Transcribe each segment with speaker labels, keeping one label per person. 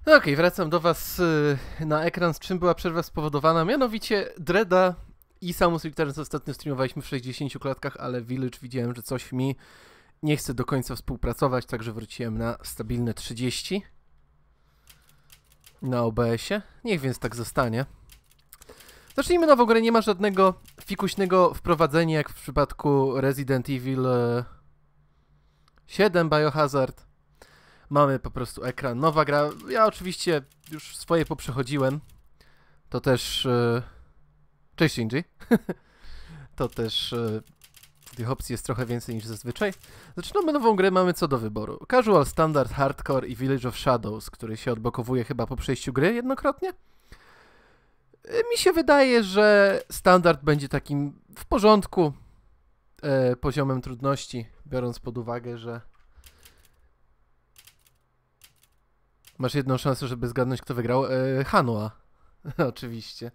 Speaker 1: Okej, wracam do was na ekran, z czym była przerwa spowodowana. Mianowicie Dreada i Samus Returns ostatnio streamowaliśmy w 60 klatkach, ale Village widziałem, że coś mi nie chce do końca współpracować, także wróciłem na stabilne 30 na OBS-ie. Niech więc tak zostanie. Zacznijmy nową grę, nie ma żadnego fikuśnego wprowadzenia jak w przypadku Resident Evil 7 Biohazard. Mamy po prostu ekran, nowa gra. Ja oczywiście już swoje poprzechodziłem. To też... Cześć Shinji. To też... Tych opcji jest trochę więcej niż zazwyczaj. Zaczynamy nową grę, mamy co do wyboru. Casual, Standard, Hardcore i Village of Shadows, który się odblokowuje chyba po przejściu gry jednokrotnie. Mi się wydaje, że Standard będzie takim w porządku poziomem trudności, biorąc pod uwagę, że masz jedną szansę, żeby zgadnąć, kto wygrał. Hanua. Oczywiście.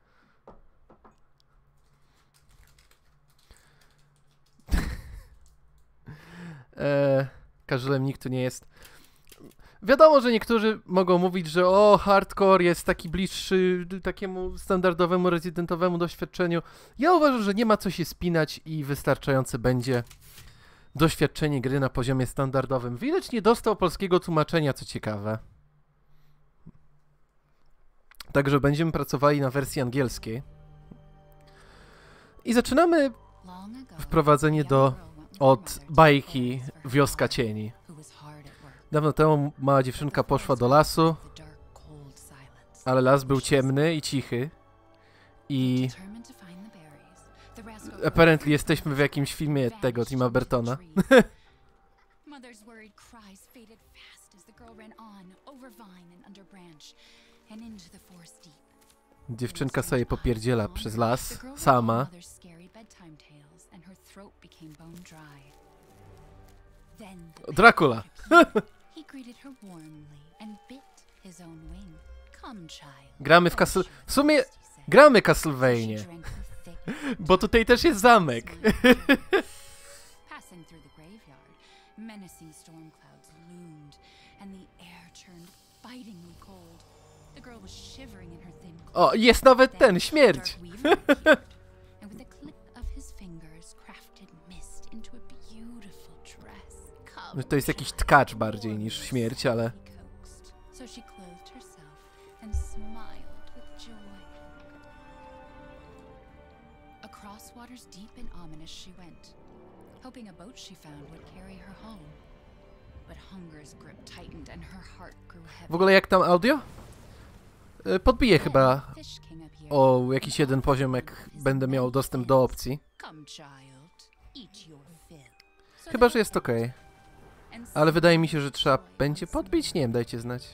Speaker 1: Casualem nikt tu nie jest. Wiadomo, że niektórzy mogą mówić, że hardcore jest taki bliższy takiemu standardowemu, rezydentowemu doświadczeniu. Ja uważam, że nie ma co się spinać i wystarczające będzie doświadczenie gry na poziomie standardowym. Village nie dostał polskiego tłumaczenia, co ciekawe. Także będziemy pracowali na wersji angielskiej. I zaczynamy wprowadzenie od bajki Wioska Cieni. Dawno temu mała dziewczynka poszła do lasu, ale las był ciemny i cichy. I apparently jesteśmy w jakimś filmie tego Tima Burtona. Dziewczynka sobie popierdziela przez las, sama. Dracula! Gramy w w sumie gramy Castlevania, bo tutaj też jest zamek. O, jest nawet ten, śmierć! No to jest jakiś tkacz bardziej niż śmierć, ale... W ogóle jak tam audio? Podbiję chyba o jakiś jeden poziom, jak będę miał dostęp do opcji. Chyba, że jest okej. Ale wydaje mi się, że trzeba będzie podbić? Nie wiem, dajcie znać.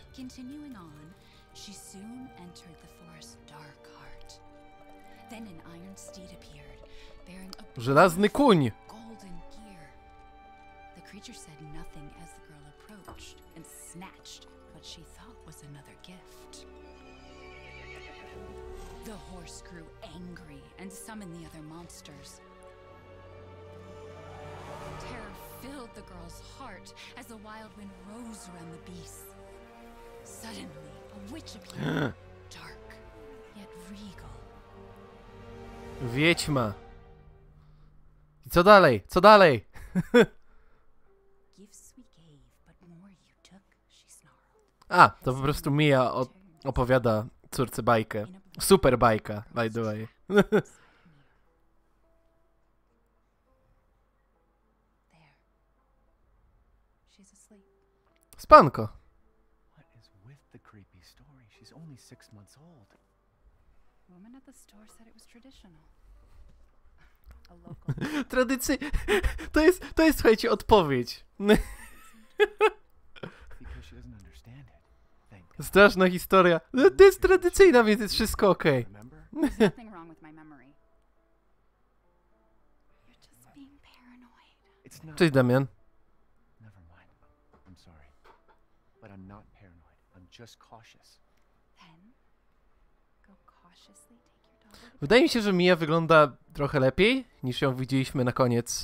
Speaker 1: Żelazny kuń!
Speaker 2: Filled the girl's heart as the wild wind rose around the beast. Suddenly, a witch appeared, dark yet regal.
Speaker 1: Wiedźma. I co dalej? Co dalej? A, to po prostu Mia opowiada córce bajkę. Super bajka, by the way. Spanko. To jest, słuchajcie, odpowiedź. Straszna historia. To jest tradycyjna, więc jest wszystko okej. Cześć, Damian. Wydaje mi się, że Mia wygląda trochę lepiej, niż ją widzieliśmy na koniec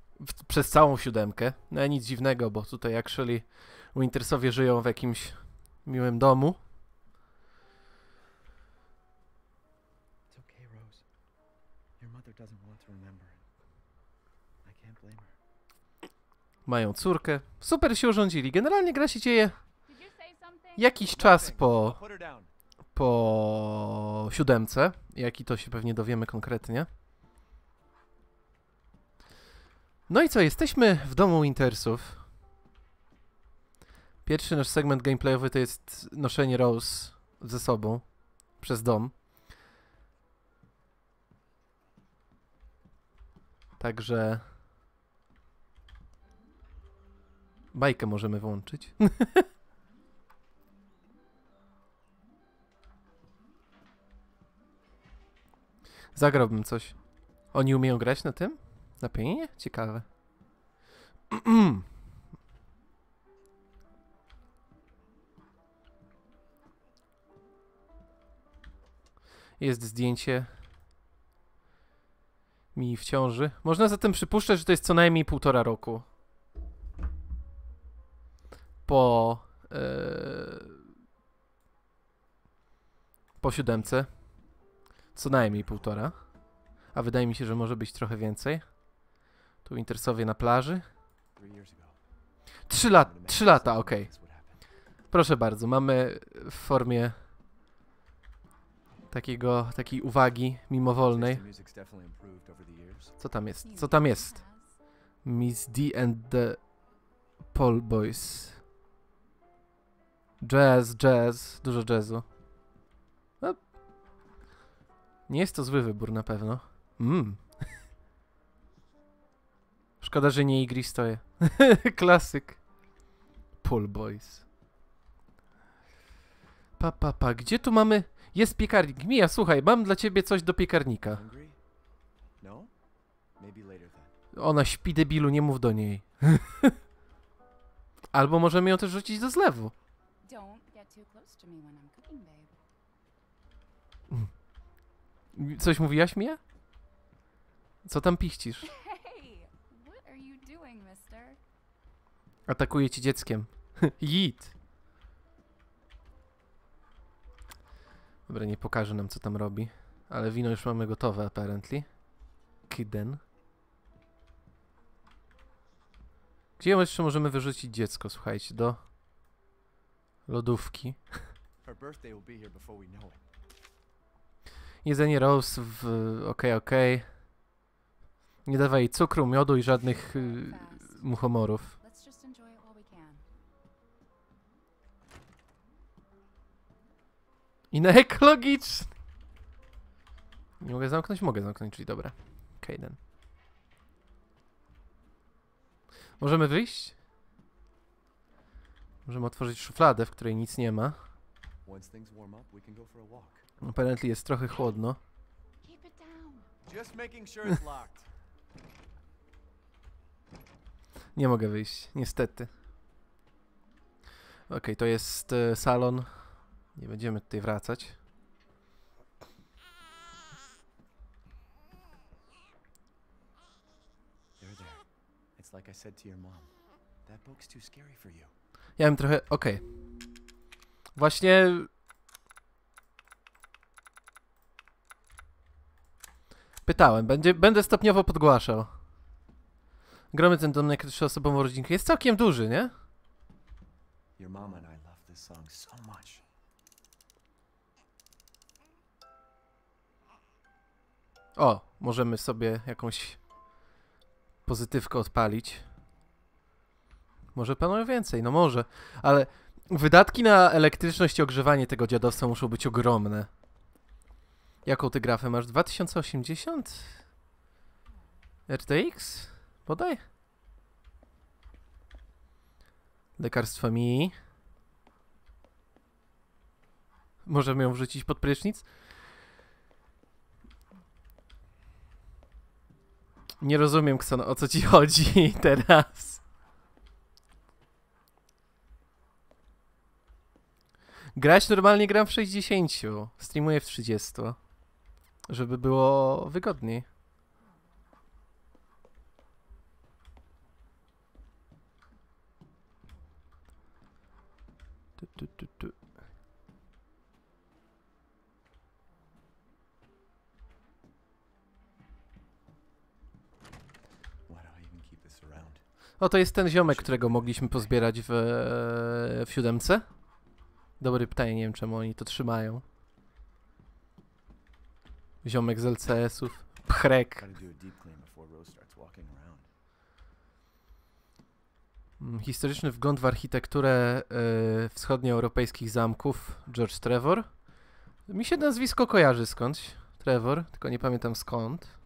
Speaker 1: przez całą siódemkę. No nic dziwnego, bo tutaj actually Wintersowie żyją w jakimś miłym domu.
Speaker 3: It's okay, Rose. Your mother doesn't want to remember it. I can't blame her.
Speaker 1: Mają córkę. Super się urządzili. Generalnie gra się dzieje
Speaker 2: Did you say something?
Speaker 1: jakiś czas
Speaker 3: Nothing.
Speaker 1: po...
Speaker 3: I'll put her down.
Speaker 1: po 7. Jaki to się pewnie dowiemy konkretnie. No i co, jesteśmy w domu Wintersów. Pierwszy nasz segment gameplayowy to jest noszenie Rose ze sobą przez dom. Także bajkę możemy włączyć. Zagrałbym coś. Oni umieją grać na tym? Na pianinie? Ciekawe. Jest zdjęcie mi w ciąży. Można zatem przypuszczać, że to jest co najmniej 1,5 roku. Po 7. Co najmniej 1,5. A wydaje mi się, że może być trochę więcej. Tu Wintersowie na plaży. 3 lata, okej. Proszę bardzo, mamy w formie takiej uwagi mimowolnej. Co tam jest? Co tam jest? Miss D and the Paul Boys. Jazz, dużo jazzu. No. Nie jest to zły wybór na pewno. Szkoda, że nie Igris stoję. Klasyk. Paul Boys. Gdzie tu mamy... Jest piekarnik. Mija, słuchaj, mam dla ciebie coś do piekarnika.
Speaker 3: No? Maybe later then.
Speaker 1: Ona śpi, debilu, nie mów do niej. Albo możemy ją też rzucić do zlewu.
Speaker 2: Don't get too close to me when I'm cooking, babe.
Speaker 1: Coś mówiłaś, Mija? Co tam piścisz?
Speaker 2: Hey, what are you doing, mister?
Speaker 1: Atakuje ci dzieckiem. Yeet. Dobra, nie pokaże nam, co tam robi. Ale wino już mamy gotowe, apparently. Kiden. Gdzie jeszcze możemy wyrzucić dziecko, słuchajcie, do lodówki.
Speaker 3: Her birthday will be here before we know it.
Speaker 1: Jedzenie Rose w... okej. Nie dawaj jej cukru, miodu i żadnych muchomorów.
Speaker 2: Let's just enjoy it while we can.
Speaker 1: I na ekologiczny. Nie mogę zamknąć? Mogę zamknąć, czyli dobra. Kejden. Możemy wyjść? Możemy otworzyć szufladę, w której nic nie ma.
Speaker 3: Once things warm up, we can go for a walk.
Speaker 1: Apparently jest trochę chłodno.
Speaker 2: Keep it down.
Speaker 3: Just making sure it's locked.
Speaker 1: Nie mogę wyjść, niestety. Okej, to jest salon. Nie będziemy tutaj wracać.
Speaker 3: There. It's like I said to your mom. That book's too scary for you.
Speaker 1: Ja bym trochę... Okej. Właśnie... Pytałem. Będę stopniowo podgłaszał. Gramy ten dom jako 3-osobową rodzinkę. Jest całkiem duży, nie?
Speaker 3: Your mom and I love this song so much.
Speaker 1: O, możemy sobie jakąś pozytywkę odpalić. Może panowie więcej, no może. Ale wydatki na elektryczność i ogrzewanie tego dziadostwa muszą być ogromne. Jaką ty grafę masz? 2080? RTX? Podaj. Lekarstwa mi. Możemy ją wrzucić pod prysznic? Nie rozumiem, Ksono, o co ci chodzi teraz. Grać normalnie gram w 60. Streamuję w 30. Żeby było wygodniej. O, to jest ten ziomek, którego mogliśmy pozbierać w siódemce. Dobre pytanie, nie wiem czemu oni to trzymają. Ziomek z LCS-ów. Pchrek.
Speaker 3: Gotta do a deep clean before Rose starts walking around.
Speaker 1: Historyczny wgląd w architekturę wschodnioeuropejskich zamków. George Trevor. Mi się nazwisko kojarzy skądś. Trevor, tylko nie pamiętam skąd.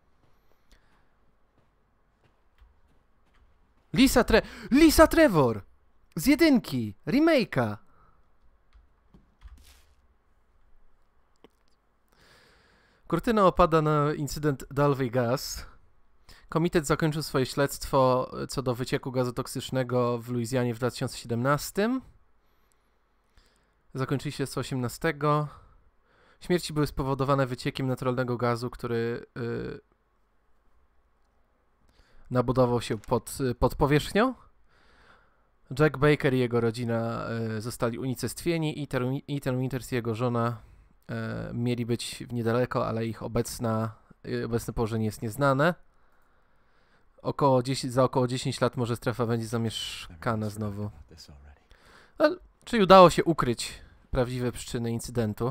Speaker 1: Lisa Trevor! Z jedynki! Remake'a! Kurtyna opada na incydent Dalvey Gas. Komitet zakończył swoje śledztwo co do wycieku gazu toksycznego w Luizjanie w 2017. Zakończyli śledztwo 18. Śmierci były spowodowane wyciekiem naturalnego gazu, który nabudował się pod powierzchnią. Jack Baker i jego rodzina zostali unicestwieni i Ethan Winters i jego żona mieli być niedaleko, ale ich obecne położenie jest nieznane. Za około 10 lat może strefa będzie zamieszkana znowu. Ale, czyli udało się ukryć prawdziwe przyczyny incydentu?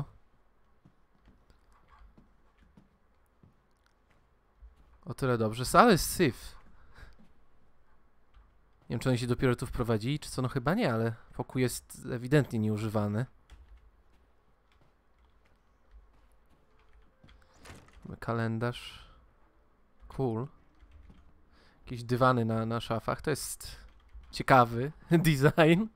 Speaker 1: O tyle dobrze. Ale syf. Nie wiem, czy oni się dopiero tu wprowadzili, czy co? No chyba nie, ale pokój jest ewidentnie nieużywany. Mamy kalendarz. Cool. Jakieś dywany na szafach. To jest ciekawy design.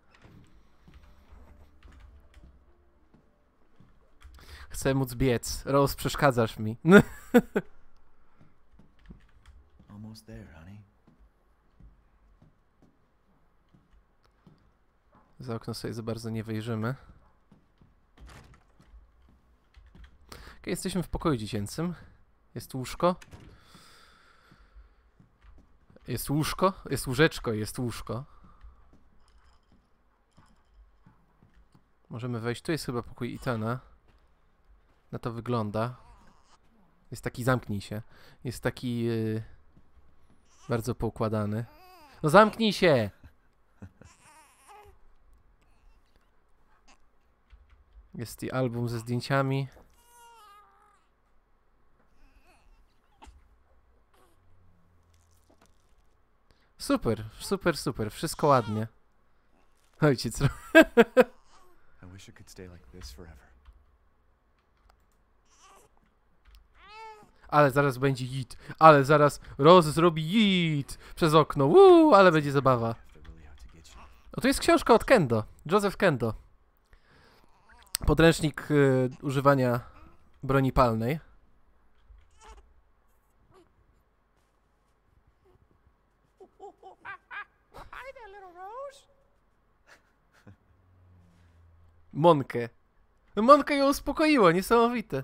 Speaker 1: Chcę móc biec. Rose, przeszkadzasz mi.
Speaker 3: Almost there, honey.
Speaker 1: Za okno sobie za bardzo nie wyjrzymy. Okay, jesteśmy w pokoju dziecięcym. Jest łóżko. Jest łóżko. Jest łóżeczko. Jest łóżko. Możemy wejść. Tu jest chyba pokój Ethana. Na to wygląda. Jest taki, zamknij się. Jest taki bardzo poukładany. No zamknij się! Jest i album ze zdjęciami. Super, super, super. Wszystko ładnie. Ojciec.
Speaker 3: I wish it could stay like this forever.
Speaker 1: Ale zaraz będzie jit. Ale zaraz Rose zrobi jit przez okno. Ale będzie zabawa. O, tu jest książka od Kendo. Joseph Kendo. Podręcznik używania broni palnej. Monkę. Monkę ją uspokoiło, niesamowite.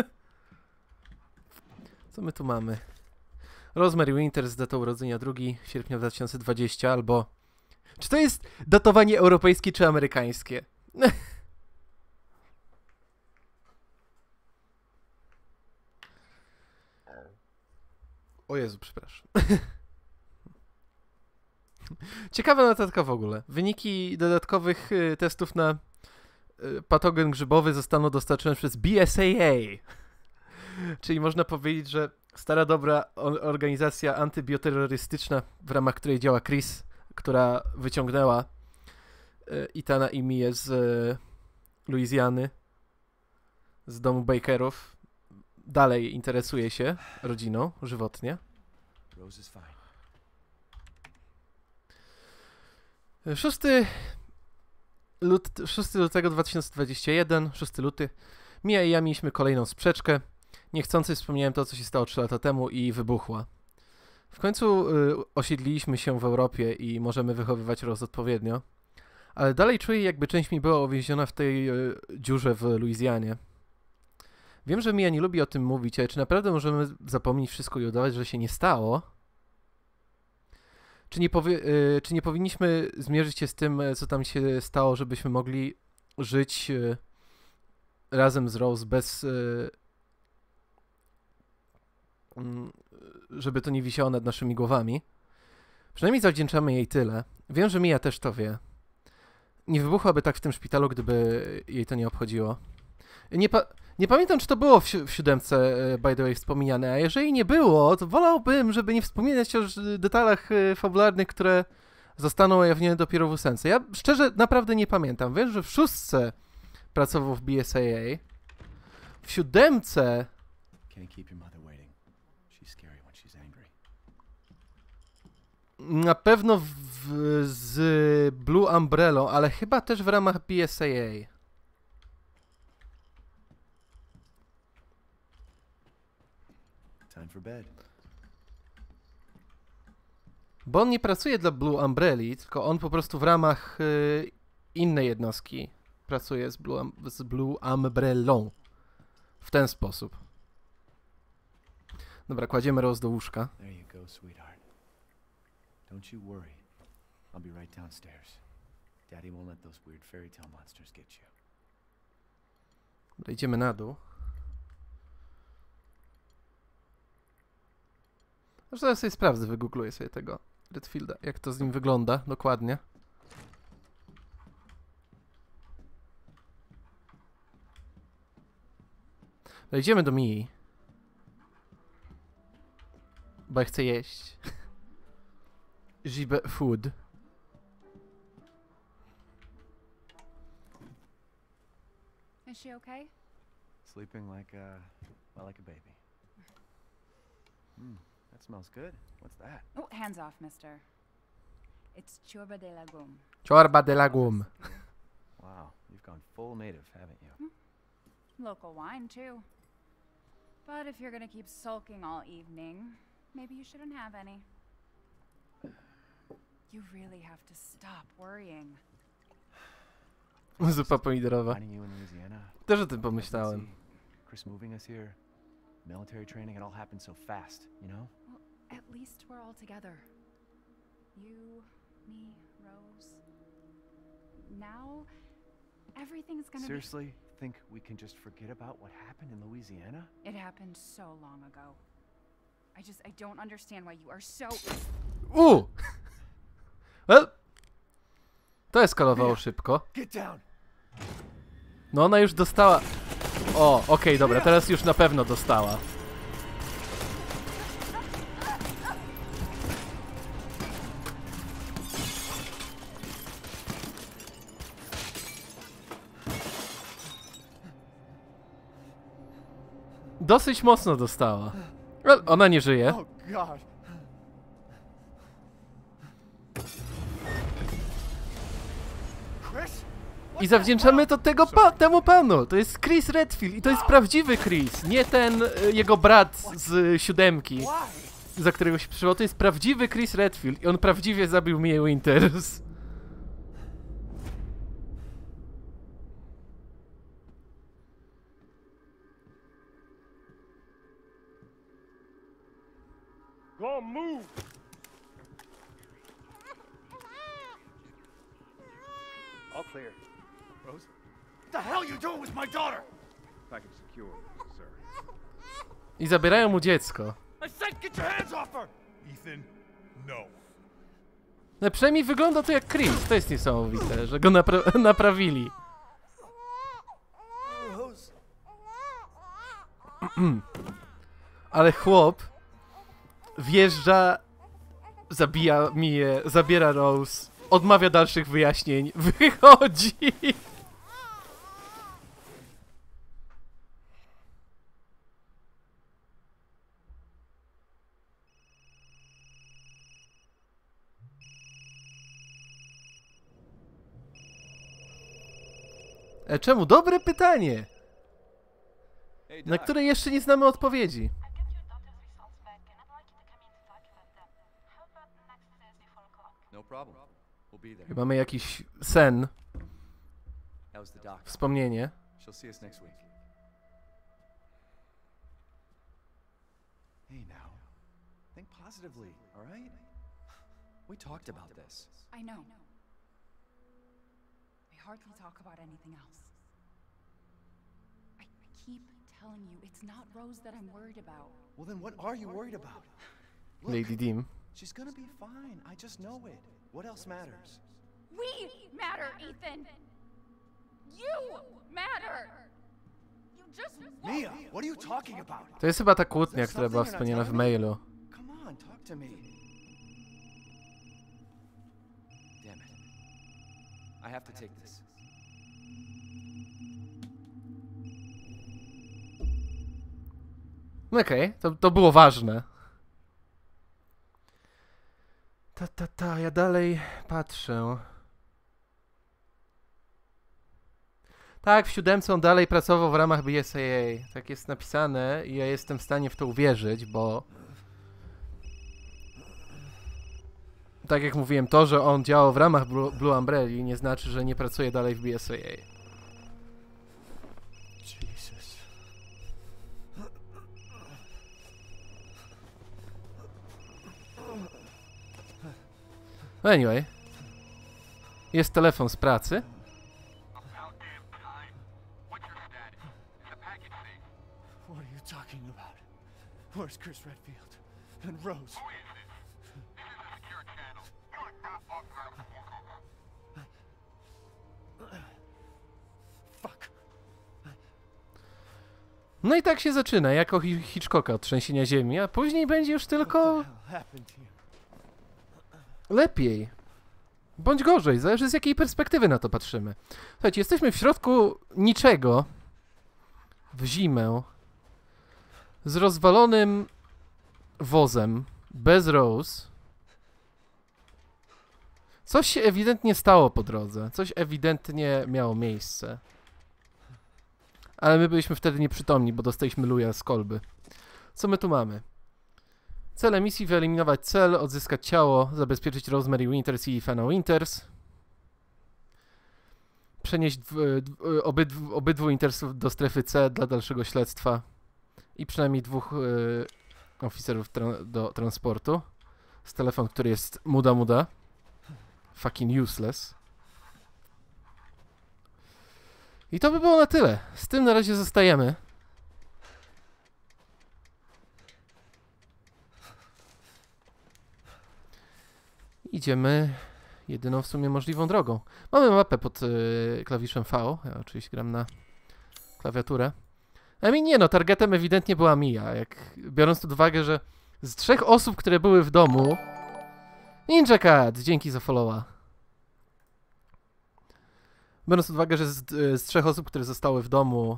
Speaker 1: Co my tu mamy? Rosemary Winters z datą urodzenia 2 sierpnia 2020, albo... Czy to jest datowanie europejskie czy amerykańskie? O Jezu, przepraszam. Ciekawa notatka w ogóle. Wyniki dodatkowych testów na patogen grzybowy zostaną dostarczone przez BSAA. Czyli można powiedzieć, że stara dobra organizacja antybioterrorystyczna, w ramach której działa Chris, która wyciągnęła Ethana i Mię z Luizjany, z domu Bakerów, dalej interesuje się rodziną żywotnie. 6 lutego 2021, 6 luty. Mia i ja mieliśmy kolejną sprzeczkę. Niechcący wspomniałem to, co się stało 3 lata temu i wybuchła. W końcu osiedliliśmy się w Europie i możemy wychowywać Rose odpowiednio. Ale dalej czuję, jakby część mi była uwięziona w tej dziurze w Luizjanie. Wiem, że Mia nie lubi o tym mówić, ale czy naprawdę możemy zapomnieć wszystko i udawać, że się nie stało? Czy nie powinniśmy zmierzyć się z tym, co tam się stało, żebyśmy mogli żyć razem z Rose bez... żeby to nie wisiało nad naszymi głowami? Przynajmniej zawdzięczamy jej tyle. Wiem, że Mia też to wie. Nie wybuchłaby tak w tym szpitalu, gdyby jej to nie obchodziło. Nie pamiętam, czy to było w siódemce, by the way, wspomniane, a jeżeli nie było, to wolałbym, żeby nie wspominać o detalach fabularnych, które zostaną ujawnione dopiero w ósemce. Ja szczerze naprawdę nie pamiętam. Wiem, że w szóstce pracował w BSAA. W siódemce... Na pewno z Blue Umbrella, ale chyba też w ramach BSAA. Bo on nie pracuje dla Blue Umbrelli, tylko on po prostu w ramach innej jednostki pracuje z Blue Umbrellą. W ten sposób. Dobra, kładziemy Rose do łóżka.
Speaker 3: There you go, sweetheart. Don't you worry. I'll be right downstairs. Daddy won't let those weird fairy tale monsters get you.
Speaker 1: Dobra, idziemy na dół. Zresztą ja sobie sprawdzę, wygoogluję sobie tego Redfielda, jak to z nim wygląda dokładnie. No idziemy do Mii. Bo ja chcę jeść. Gibe food.
Speaker 2: Is she okay?
Speaker 3: Sleeping like well, like a baby. That smells good. What's that?
Speaker 2: Oh, hands off, mister. It's chorba de legume.
Speaker 1: Chorba de legume.
Speaker 3: Wow, you've gone full native, haven't you?
Speaker 2: Local wine, too. But if you're gonna keep sulking all evening, maybe you shouldn't have any. You really have to stop worrying.
Speaker 1: Zupa pomidorowa.
Speaker 3: Finding you in Louisiana.
Speaker 1: Też o tym pomyślałem.
Speaker 3: Chris moving us here, military training, it all happened so fast, you know?
Speaker 2: Well, at least we're all together. You, me, Rose. Now, everything's gonna
Speaker 3: Seriously, think we can just forget about what happened in Louisiana?
Speaker 2: It happened so long ago. I don't understand why you are so...
Speaker 1: Well, to eskalowało szybko.
Speaker 3: Get down.
Speaker 1: No ona już dostała... O, okej, dobra, teraz już na pewno dostała. Dosyć mocno dostała. Well, ona nie żyje.
Speaker 3: Oh God. Chris?
Speaker 1: I zawdzięczamy to temu panu. To jest Chris Redfield i to jest prawdziwy Chris, nie ten jego brat z siódemki, za którego się przywołał. To jest prawdziwy Chris Redfield i on prawdziwie zabił Mię Winters.
Speaker 4: Go move! All clear.
Speaker 3: Rose? What the hell you doing with my daughter?
Speaker 4: Package secure, sir.
Speaker 1: I zabierają mu dziecko.
Speaker 3: I said get your hands off her!
Speaker 4: Ethan, no.
Speaker 1: No przynajmniej wygląda to jak Chris. To jest niesamowite, że go naprawili.
Speaker 3: Rose.
Speaker 1: Ale chłop wjeżdża, zabija Mię, zabiera Rose, odmawia dalszych wyjaśnień, wychodzi. Czemu? Dobre pytanie,
Speaker 3: Hey,
Speaker 1: na
Speaker 3: Doc.
Speaker 1: które jeszcze nie znamy odpowiedzi.
Speaker 3: No problem. We'll be there.
Speaker 1: I mamy jakiś sen,
Speaker 3: That was the doc.
Speaker 1: wspomnienie.
Speaker 3: She'll see us next week. Hey now. Think positively, all right? We talked about this.
Speaker 2: I know. We hardly talk about anything else. I keep telling you, it's not Rose that I'm worried about.
Speaker 3: Well then what are you worried about?
Speaker 1: Lady Dim.
Speaker 3: She's gonna be fine. I just know it. What else matters?
Speaker 2: We matter, Ethan. You matter. You just won't.
Speaker 3: Mia, what are you talking about?
Speaker 1: To jest chyba ta kłótnia, która była wspomniana w mailu.
Speaker 3: Come on, talk to me. Damn it. I have to take this.
Speaker 1: Okej, to było ważne. Ja dalej patrzę. Tak, w 7 on dalej pracował w ramach BSAA. Tak jest napisane i ja jestem w stanie w to uwierzyć, bo... Tak jak mówiłem, to, że on działał w ramach Blue Umbrelli nie znaczy, że nie pracuje dalej w BSAA.
Speaker 3: Jesus.
Speaker 1: Anyway. Jest telefon z pracy.
Speaker 3: What are you talking about? Where's Chris Redfield? And Rose? Fuck.
Speaker 1: No i tak się zaczyna, jako Hitchcocka od trzęsienia ziemi, a później będzie już tylko
Speaker 3: What the hell happened here?
Speaker 1: lepiej. Bądź gorzej, zależy z jakiej perspektywy na to patrzymy. Słuchajcie, jesteśmy w środku niczego. W zimę. Z rozwalonym wozem. Bez Rose. Coś się ewidentnie stało po drodze. Coś ewidentnie miało miejsce. Ale my byliśmy wtedy nieprzytomni, bo dostaliśmy luja z kolby. Co my tu mamy? Cele misji: wyeliminować cel, odzyskać ciało, zabezpieczyć Rosemary Winters i Fana Winters. Przenieść obydwu Wintersów do strefy C dla dalszego śledztwa. I przynajmniej 2 oficerów do transportu. Z telefon, który jest muda. Fucking useless. I to by było na tyle. Z tym na razie zostajemy. Idziemy jedyną w sumie możliwą drogą. Mamy mapę pod klawiszem V. Ja oczywiście gram na klawiaturę. Nie no, targetem ewidentnie była Mia. Biorąc pod uwagę, że z 3 osób, które były w domu... Ninja Cat, dzięki za followa. Biorąc pod uwagę, że z 3 osób, które zostały w domu...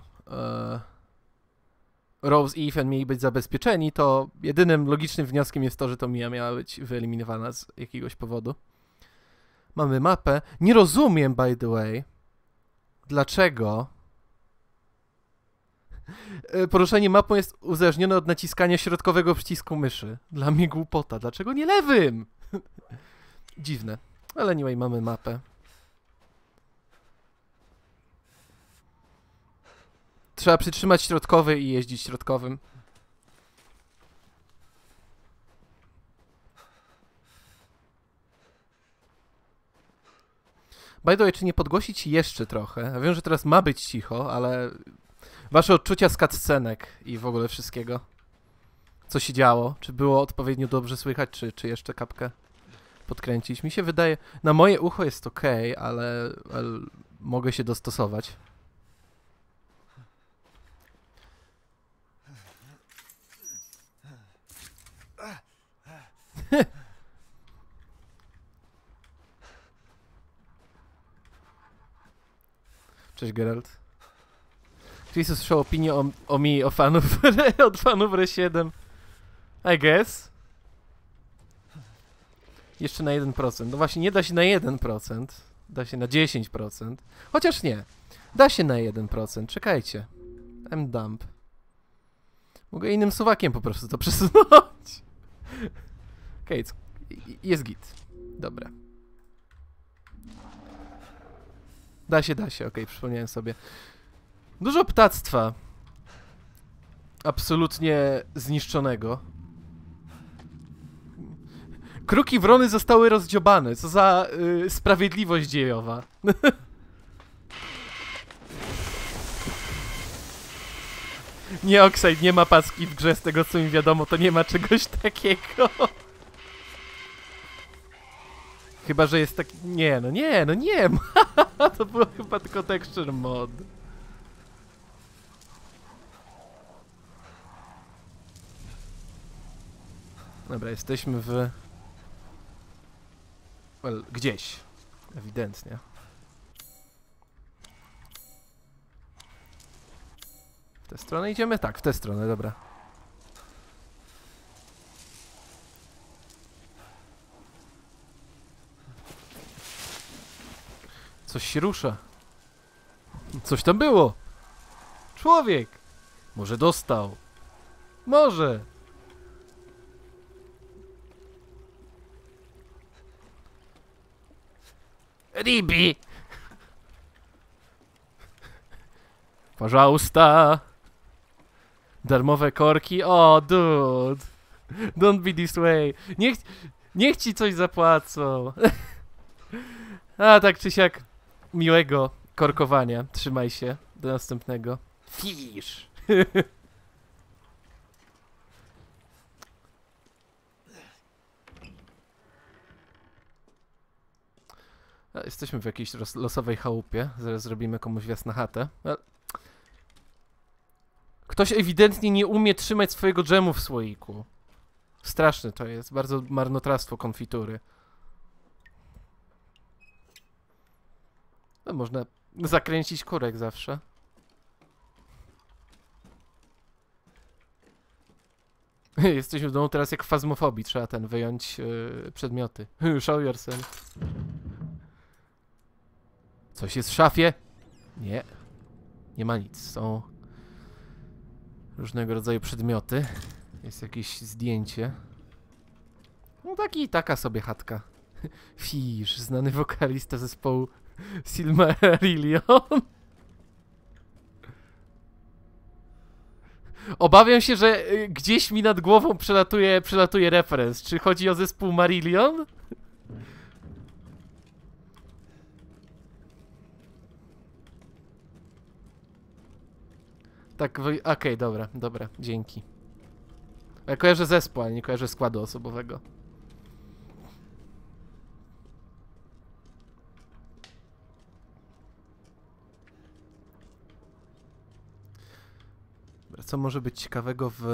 Speaker 1: Rose i Ethan mieli być zabezpieczeni, to jedynym logicznym wnioskiem jest to, że to Mia miała być wyeliminowana z jakiegoś powodu. Mamy mapę. Nie rozumiem, by the way, dlaczego poruszanie mapą jest uzależnione od naciskania środkowego przycisku myszy. Dla mnie głupota. Dlaczego nie lewym? Dziwne. Ale anyway, mamy mapę. Trzeba przytrzymać środkowy i jeździć środkowym. By the way, czy nie podgłosić jeszcze trochę? Ja wiem, że teraz ma być cicho, ale wasze odczucia z cutscenek i w ogóle wszystkiego. Co się działo? Czy było odpowiednio dobrze słychać, czy jeszcze kapkę podkręcić? Mi się wydaje, na moje ucho jest ok, ale mogę się dostosować. Cześć, Geralt. Czyli słyszał opinię o mi, od fanów R7. I guess. Jeszcze na 1%. No właśnie, nie da się na 1%. Da się na 10%. Chociaż nie. Da się na 1%. Czekajcie. M-dump. Mogę innym suwakiem po prostu to przesunąć. Okej, jest git. Dobra. Da się, okej, przypomniałem sobie. Dużo ptactwa. Absolutnie zniszczonego. Kruki wrony zostały rozdziobane. Co za sprawiedliwość dziejowa. Nie, Oxide, nie ma paski w grze, z tego co mi wiadomo, to nie ma czegoś takiego. Chyba, że jest taki... Nie, no nie, no nie! To było chyba tylko texture mod. Dobra, jesteśmy w... Well, gdzieś. Ewidentnie. W tę stronę idziemy? Tak, w tę stronę, dobra. Coś się rusza. Coś tam było. Człowiek. Może dostał. Może. Ribi. Пожалуйста. Darmowe korki. O, dude. Don't be this way. Niech ci coś zapłacą. A tak czy siak. Miłego korkowania. Trzymaj się. Do następnego. Fisz. Jesteśmy w jakiejś losowej chałupie. Zaraz zrobimy komuś wjazd na chatę. Ktoś ewidentnie nie umie trzymać swojego dżemu w słoiku. Straszne to jest. Bardzo marnotrawstwo konfitury. No, można zakręcić kurek zawsze. Jesteśmy w domu teraz jak w fazmofobii. Trzeba wyjąć przedmioty. Show yourself. Coś jest w szafie? Nie. Nie ma nic. Są różnego rodzaju przedmioty. Jest jakieś zdjęcie. No taka sobie chatka. Fisz, znany wokalista zespołu Silmarillion. Obawiam się, że gdzieś mi nad głową przelatuje referenc. Czy chodzi o zespół Marillion? Tak, okej, dobra, dzięki. Ja kojarzę zespół, ale nie kojarzę składu osobowego. Dobra, co może być ciekawego w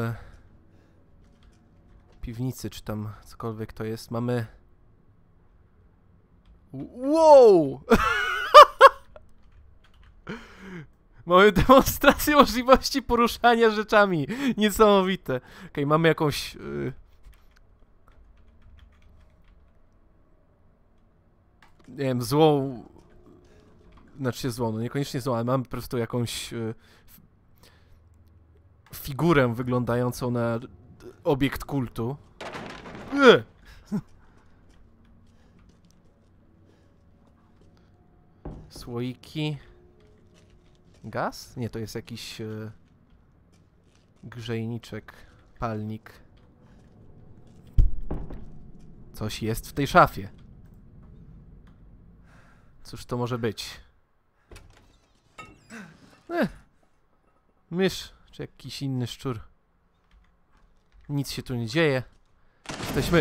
Speaker 1: piwnicy, czy tam cokolwiek to jest? Mamy... Wow! Mamy demonstrację możliwości poruszania rzeczami. Niesamowite. Okej, mamy jakąś... nie wiem, złą... Znaczy złą, no niekoniecznie złą, ale mamy po prostu jakąś... figurę wyglądającą na obiekt kultu. Słoiki... Gaz? Nie, to jest jakiś grzejniczek, palnik. Coś jest w tej szafie. Cóż to może być? Mysz, czy jakiś inny szczur. Nic się tu nie dzieje. Jesteśmy...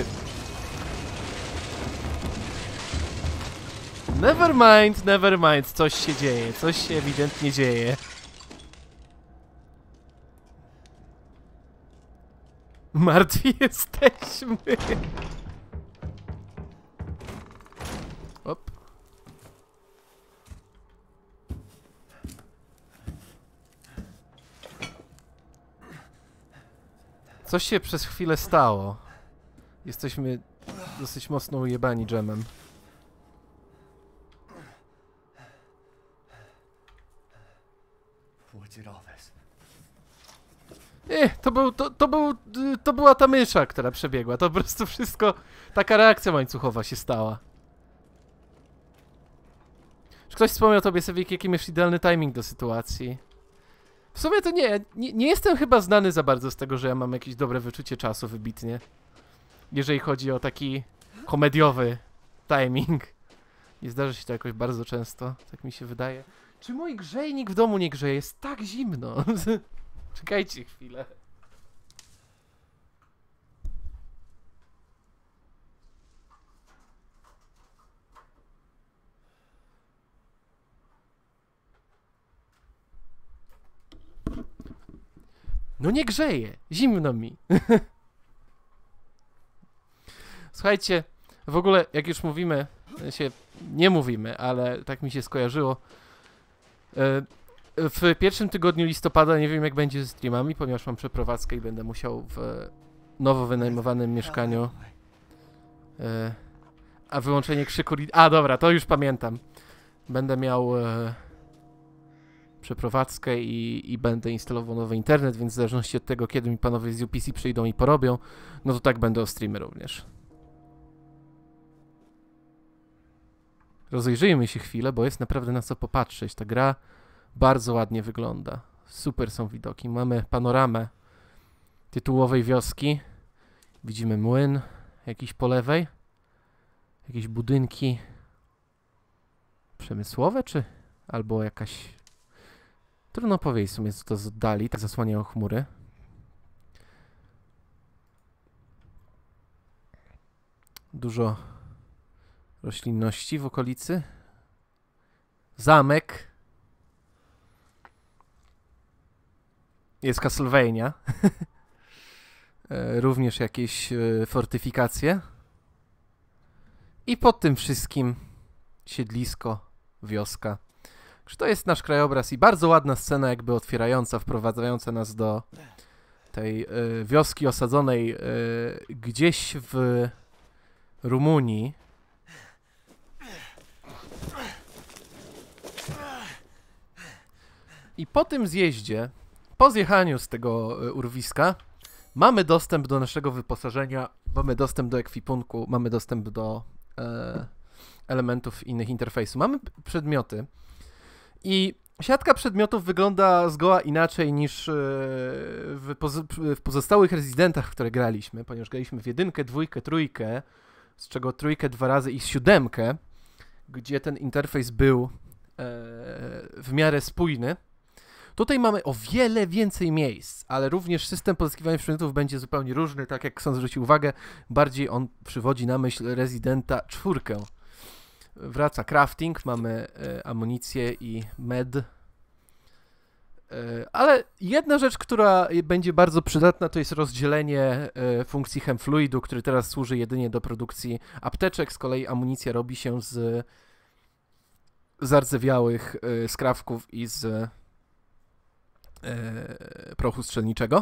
Speaker 1: Never mind, coś się dzieje, coś się ewidentnie dzieje. Martwi jesteśmy. Op. Coś się przez chwilę stało. Jesteśmy dosyć mocno ujebani dżemem. To była ta mysza, która przebiegła. To po prostu wszystko, taka reakcja łańcuchowa się stała. Czy ktoś wspomniał tobie, Sewik, jaki masz idealny timing do sytuacji? W sumie to nie jestem chyba znany za bardzo z tego, że ja mam jakieś dobre wyczucie czasu wybitnie. Jeżeli chodzi o taki komediowy timing. Nie zdarza się to jakoś bardzo często, tak mi się wydaje. Czy mój grzejnik w domu nie grzeje? Jest tak zimno. Czekajcie chwilę. No nie grzeje, zimno mi. Słuchajcie, w ogóle jak już mówimy, nie mówimy, ale tak mi się skojarzyło. W pierwszym tygodniu listopada nie wiem jak będzie ze streamami, ponieważ mam przeprowadzkę i będę musiał w nowo wynajmowanym mieszkaniu. A wyłączenie krzyku... A dobra, to już pamiętam. Będę miał przeprowadzkę i będę instalował nowy internet, więc w zależności od tego, kiedy mi panowie z UPC przyjdą i porobią, no to tak będą streamy również. Rozejrzyjmy się chwilę, bo jest naprawdę na co popatrzeć. Ta gra bardzo ładnie wygląda. Super są widoki. Mamy panoramę tytułowej wioski. Widzimy młyn jakiś po lewej. Jakieś budynki przemysłowe, czy albo jakaś... Trudno powiedzieć w sumie, co to z oddali. Tak zasłaniają chmury. Dużo roślinności w okolicy. Zamek. Jest Castlevania. Również jakieś fortyfikacje. I pod tym wszystkim siedlisko, wioska. To jest nasz krajobraz i bardzo ładna scena jakby otwierająca, wprowadzająca nas do tej wioski osadzonej gdzieś w Rumunii. I po tym zjeździe, po zjechaniu z tego urwiska, mamy dostęp do naszego wyposażenia, mamy dostęp do ekwipunku, mamy dostęp do elementów innych interfejsu. Mamy przedmioty i siatka przedmiotów wygląda zgoła inaczej niż w pozostałych rezydentach, w które graliśmy, ponieważ graliśmy w 1, 2, 3, z czego 3 2 razy i 7, gdzie ten interfejs był w miarę spójny. Tutaj mamy o wiele więcej miejsc, ale również system pozyskiwania przedmiotów będzie zupełnie różny, tak jak Ksąd zwrócił uwagę, bardziej on przywodzi na myśl Residenta 4. Wraca crafting, mamy amunicję i med. Ale jedna rzecz, która będzie bardzo przydatna, to jest rozdzielenie funkcji hemfluidu, który teraz służy jedynie do produkcji apteczek. Z kolei amunicja robi się z zardzewiałych skrawków i z prochu strzelniczego.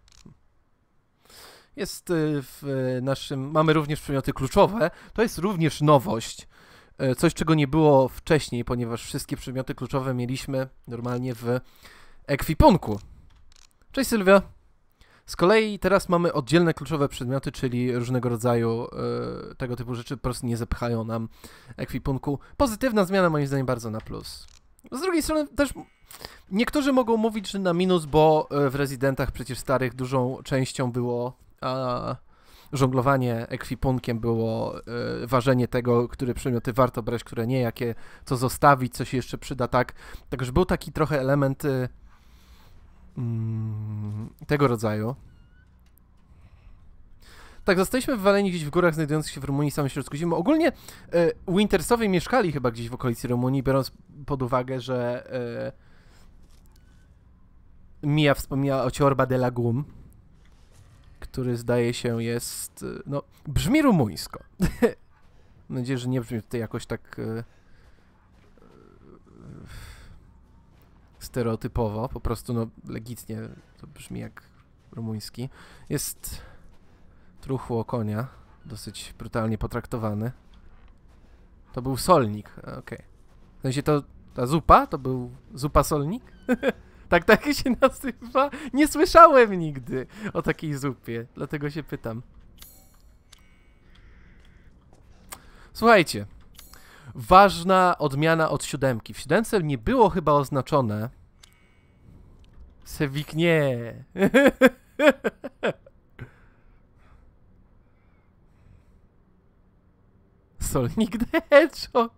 Speaker 1: Jest w naszym... Mamy również przedmioty kluczowe. To jest również nowość. Coś, czego nie było wcześniej, ponieważ wszystkie przedmioty kluczowe mieliśmy normalnie w ekwipunku. Cześć Sylwia. Z kolei teraz mamy oddzielne kluczowe przedmioty, czyli różnego rodzaju tego typu rzeczy po prostu nie zepchają nam ekwipunku. Pozytywna zmiana moim zdaniem bardzo na plus. Z drugiej strony też niektórzy mogą mówić, że na minus, bo w rezydentach przecież starych dużą częścią było żonglowanie ekwipunkiem, było ważenie tego, które przedmioty warto brać, które nie, jakie co zostawić, co się jeszcze przyda, tak. Także był taki trochę element tego rodzaju. Tak, zostaliśmy wywaleni gdzieś w górach znajdujących się w Rumunii, w samym środku zimy. Ogólnie Wintersowie mieszkali chyba gdzieś w okolicy Rumunii, biorąc pod uwagę, że Mia wspomniała o Ciorba de la Gum, który zdaje się jest, no, brzmi rumuńsko. Mam nadzieję, że nie brzmi tutaj jakoś tak stereotypowo, po prostu, no, legitnie to brzmi jak rumuński. Jest truchło konia, dosyć brutalnie potraktowany. To był solnik, okej. W sensie to, ta zupa, to był zupa solnik? Tak się nazywa? Nie słyszałem nigdy o takiej zupie, dlatego się pytam. Słuchajcie, ważna odmiana od 7. W 7 nie było chyba oznaczone... Sewik nie. Solnik the Hedgehog.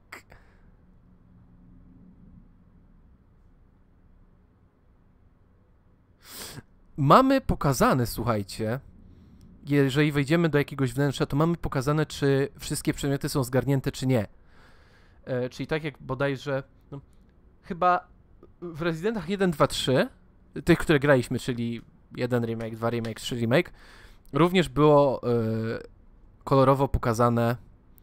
Speaker 1: Mamy pokazane, słuchajcie, jeżeli wejdziemy do jakiegoś wnętrza, to mamy pokazane, czy wszystkie przedmioty są zgarnięte, czy nie. Czyli tak jak bodajże, no, chyba w Residentach 1, 2, 3, tych, które graliśmy, czyli 1 remake, 2 remake, 3 remake, również było kolorowo pokazane,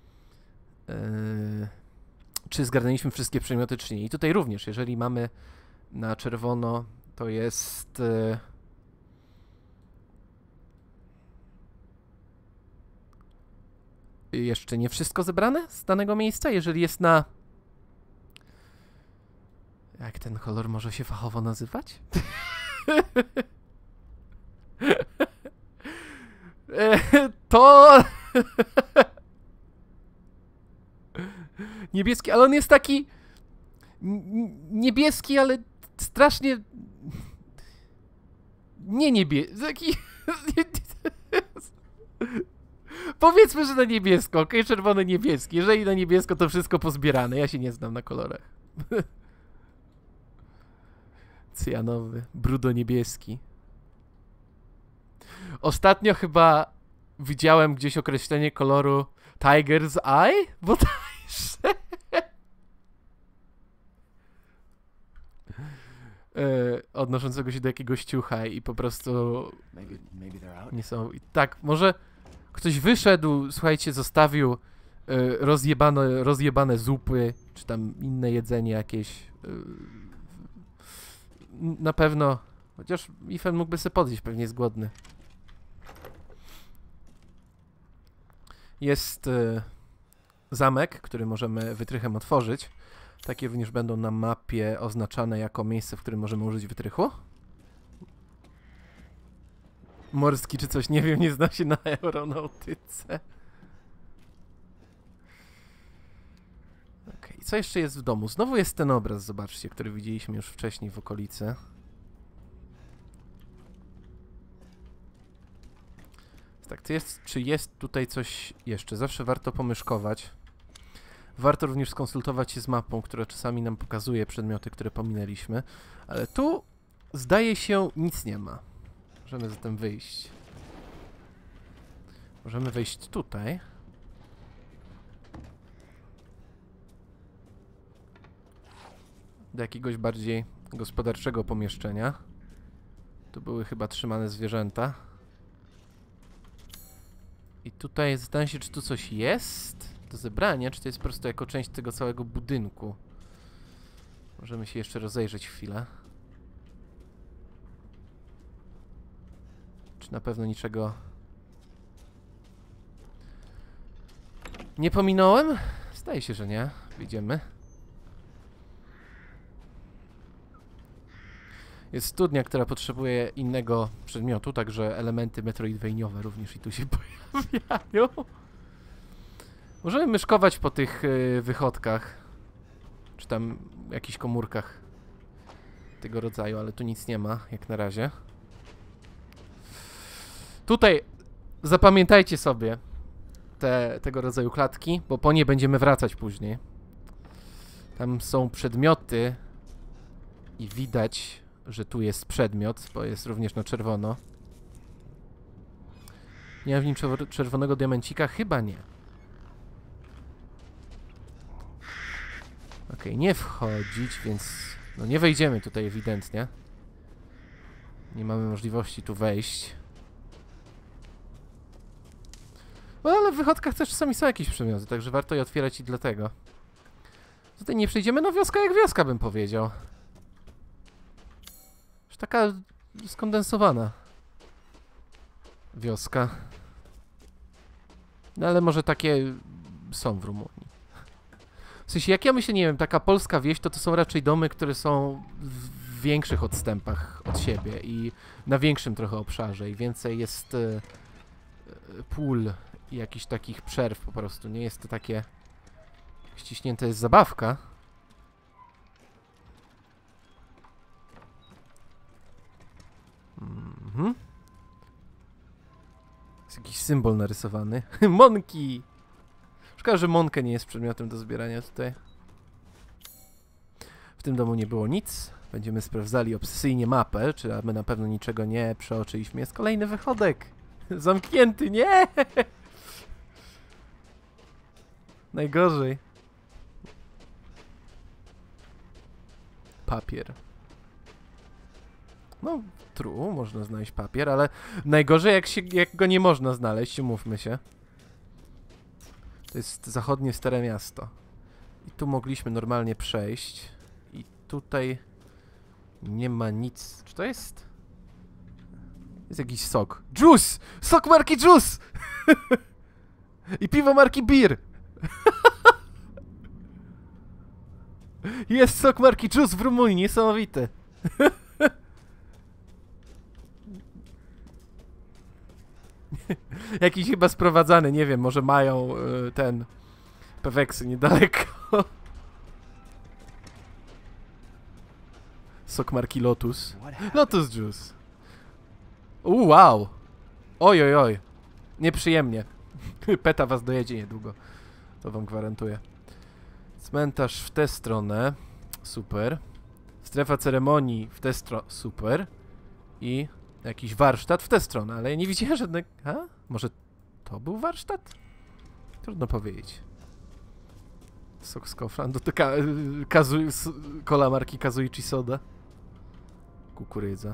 Speaker 1: czy zgarnęliśmy wszystkie przedmioty, czy nie. I tutaj również, jeżeli mamy na czerwono, to jest... jeszcze nie wszystko zebrane z danego miejsca. Jeżeli jest na... Jak ten kolor może się fachowo nazywać? To... niebieski, ale on jest taki... niebieski, ale strasznie... nie niebieski. Taki... Powiedzmy, że na niebiesko, okej? Czerwony, niebieski. Jeżeli na niebiesko, to wszystko pozbierane. Ja się nie znam na kolorach. Cyjanowy, brudo-niebieski. Ostatnio chyba widziałem gdzieś określenie koloru Tiger's Eye? Bo odnoszącego się do jakiegoś ciucha i po prostu nie są... Tak, może ktoś wyszedł, słuchajcie, zostawił rozjebane zupy, czy tam inne jedzenie jakieś. Na pewno, chociaż Ethan mógłby sobie podjeść, pewnie jest głodny. Jest zamek, który możemy wytrychem otworzyć. Takie również będą na mapie oznaczane jako miejsce, w którym możemy użyć wytrychu. Morski czy coś, nie wiem, nie zna się na aeronautyce. Okej, co jeszcze jest w domu? Znowu jest ten obraz, zobaczcie, który widzieliśmy już wcześniej w okolicy. Tak, czy jest tutaj coś jeszcze? Zawsze warto pomyszkować. Warto również skonsultować się z mapą, która czasami nam pokazuje przedmioty, które pominęliśmy. Ale tu, zdaje się, nic nie ma. Możemy zatem wyjść. Możemy wejść tutaj. Do jakiegoś bardziej gospodarczego pomieszczenia. Tu były chyba trzymane zwierzęta. I tutaj zastanawiam się, czy tu coś jest do zebrania, czy to jest po prostu jako część tego całego budynku. Możemy się jeszcze rozejrzeć chwilę. Czy na pewno niczego nie pominąłem? Zdaje się, że nie. Wyjdziemy. Jest studnia, która potrzebuje innego przedmiotu, także elementy metroidvania również i tu się pojawiają. Możemy myszkować po tych wychodkach, czy tam jakichś komórkach tego rodzaju, ale tu nic nie ma, jak na razie. Tutaj zapamiętajcie sobie tego rodzaju klatki, bo po nie będziemy wracać później. Tam są przedmioty i widać, że tu jest przedmiot, bo jest również na czerwono. Nie ma w nim czerwonego diamencika? Chyba nie. Okej, nie wchodzić, więc no nie wejdziemy tutaj ewidentnie. Nie mamy możliwości tu wejść. No ale w wychodkach też czasami są jakieś przedmioty, także warto je otwierać i dlatego. Tutaj nie przejdziemy, no wioska jak wioska, bym powiedział. Już taka skondensowana wioska. No ale może takie są w Rumunii. W sensie, jak ja myślę, nie wiem, taka polska wieś, to są raczej domy, które są w większych odstępach od siebie i na większym trochę obszarze i więcej jest pól i jakichś takich przerw po prostu. Nie jest to takie ściśnięte jest zabawka. Jest jakiś symbol narysowany. Monki! Szkoda, że monka nie jest przedmiotem do zbierania tutaj. W tym domu nie było nic. Będziemy sprawdzali obsesyjnie mapę, czy my na pewno niczego nie przeoczyliśmy. Jest kolejny wychodek. Zamknięty, nie! Najgorzej. Papier. No, true, można znaleźć papier, ale najgorzej jak go nie można znaleźć, umówmy się. To jest zachodnie Stare Miasto. I tu mogliśmy normalnie przejść. I tutaj nie ma nic. Czy to jest? Jest jakiś sok. Juice! Sok marki Juice! I piwo marki Beer! Jest sok marki Juice w Rumunii, niesamowite. Jakiś chyba sprowadzany, nie wiem, może mają ten Peweksy niedaleko. Sok marki Lotus. Lotus Juice. Wow. Oj, oj, oj. Nieprzyjemnie. Peta was dojedzie niedługo. To wam gwarantuję. Cmentarz w tę stronę. Super. Strefa ceremonii w tę stronę. Super. I jakiś warsztat w tę stronę, ale ja nie widziałem żadnego... A? Może to był warsztat? Trudno powiedzieć. Sok z Kauflandu to cola marki Kazuichi Soda. Kukurydza.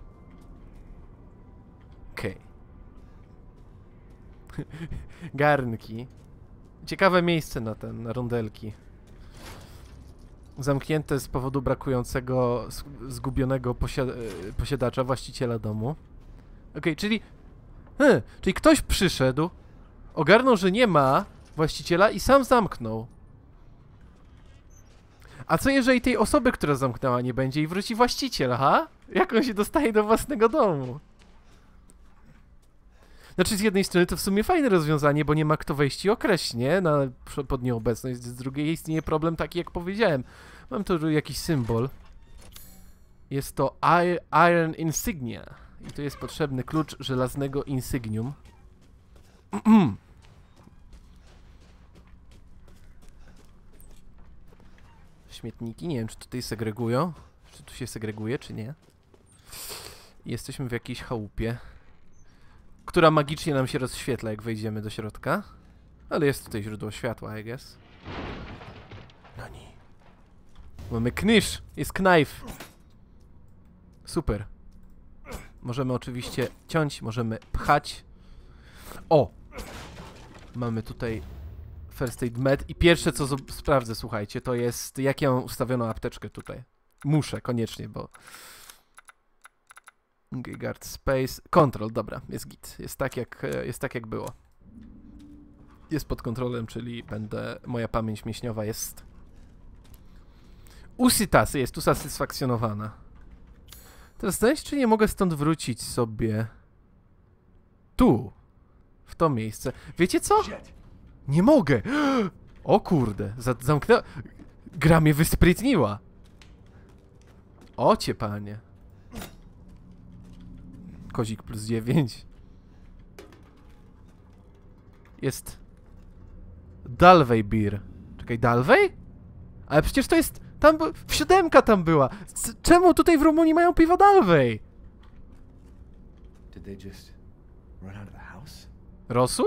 Speaker 1: Okej. Garnki. Ciekawe miejsce na rondelki. Zamknięte z powodu brakującego, zgubionego posiadacza, właściciela domu. Okej, czyli ktoś przyszedł, ogarnął, że nie ma właściciela i sam zamknął. A co jeżeli tej osoby, która zamknęła, nie będzie i wróci właściciel, ha? Jak on się dostaje do własnego domu? Znaczy, z jednej strony to w sumie fajne rozwiązanie, bo nie ma kto wejść i okraść, nie? Pod nieobecność. Z drugiej istnieje problem taki, jak powiedziałem. Mam tu jakiś symbol. Jest to Iron Insignia. I tu jest potrzebny klucz żelaznego insygnium. Śmietniki. Nie wiem, czy tutaj segregują. Czy tu się segreguje, czy nie. Jesteśmy w jakiejś chałupie, która magicznie nam się rozświetla, jak wejdziemy do środka. Ale jest tutaj źródło światła, I guess. No nie. Mamy knisz! Jest knife! Super. Możemy oczywiście ciąć, możemy pchać. O! Mamy tutaj first aid med i pierwsze co sprawdzę, słuchajcie, to jest jak ja mam ustawioną apteczkę tutaj. Muszę, koniecznie, bo... Okay, guard space. Control, dobra, jest git. Jest tak jak było. Jest pod kontrolem, czyli moja pamięć mięśniowa jest jest usatysfakcjonowana. Teraz znaleźć, czy nie mogę stąd wrócić sobie tu, w to miejsce. Wiecie co? Nie mogę! O kurde, zamknęła... Gra mnie wysprytniła. Ocie panie. Kozik plus 9. Jest Dalway Beer. Czekaj, Dalway? Ale przecież to jest... Tam w 7 tam była. Czemu tutaj w Rumunii mają piwo Dalway?
Speaker 3: Did they just run out of the house?
Speaker 1: Rosu?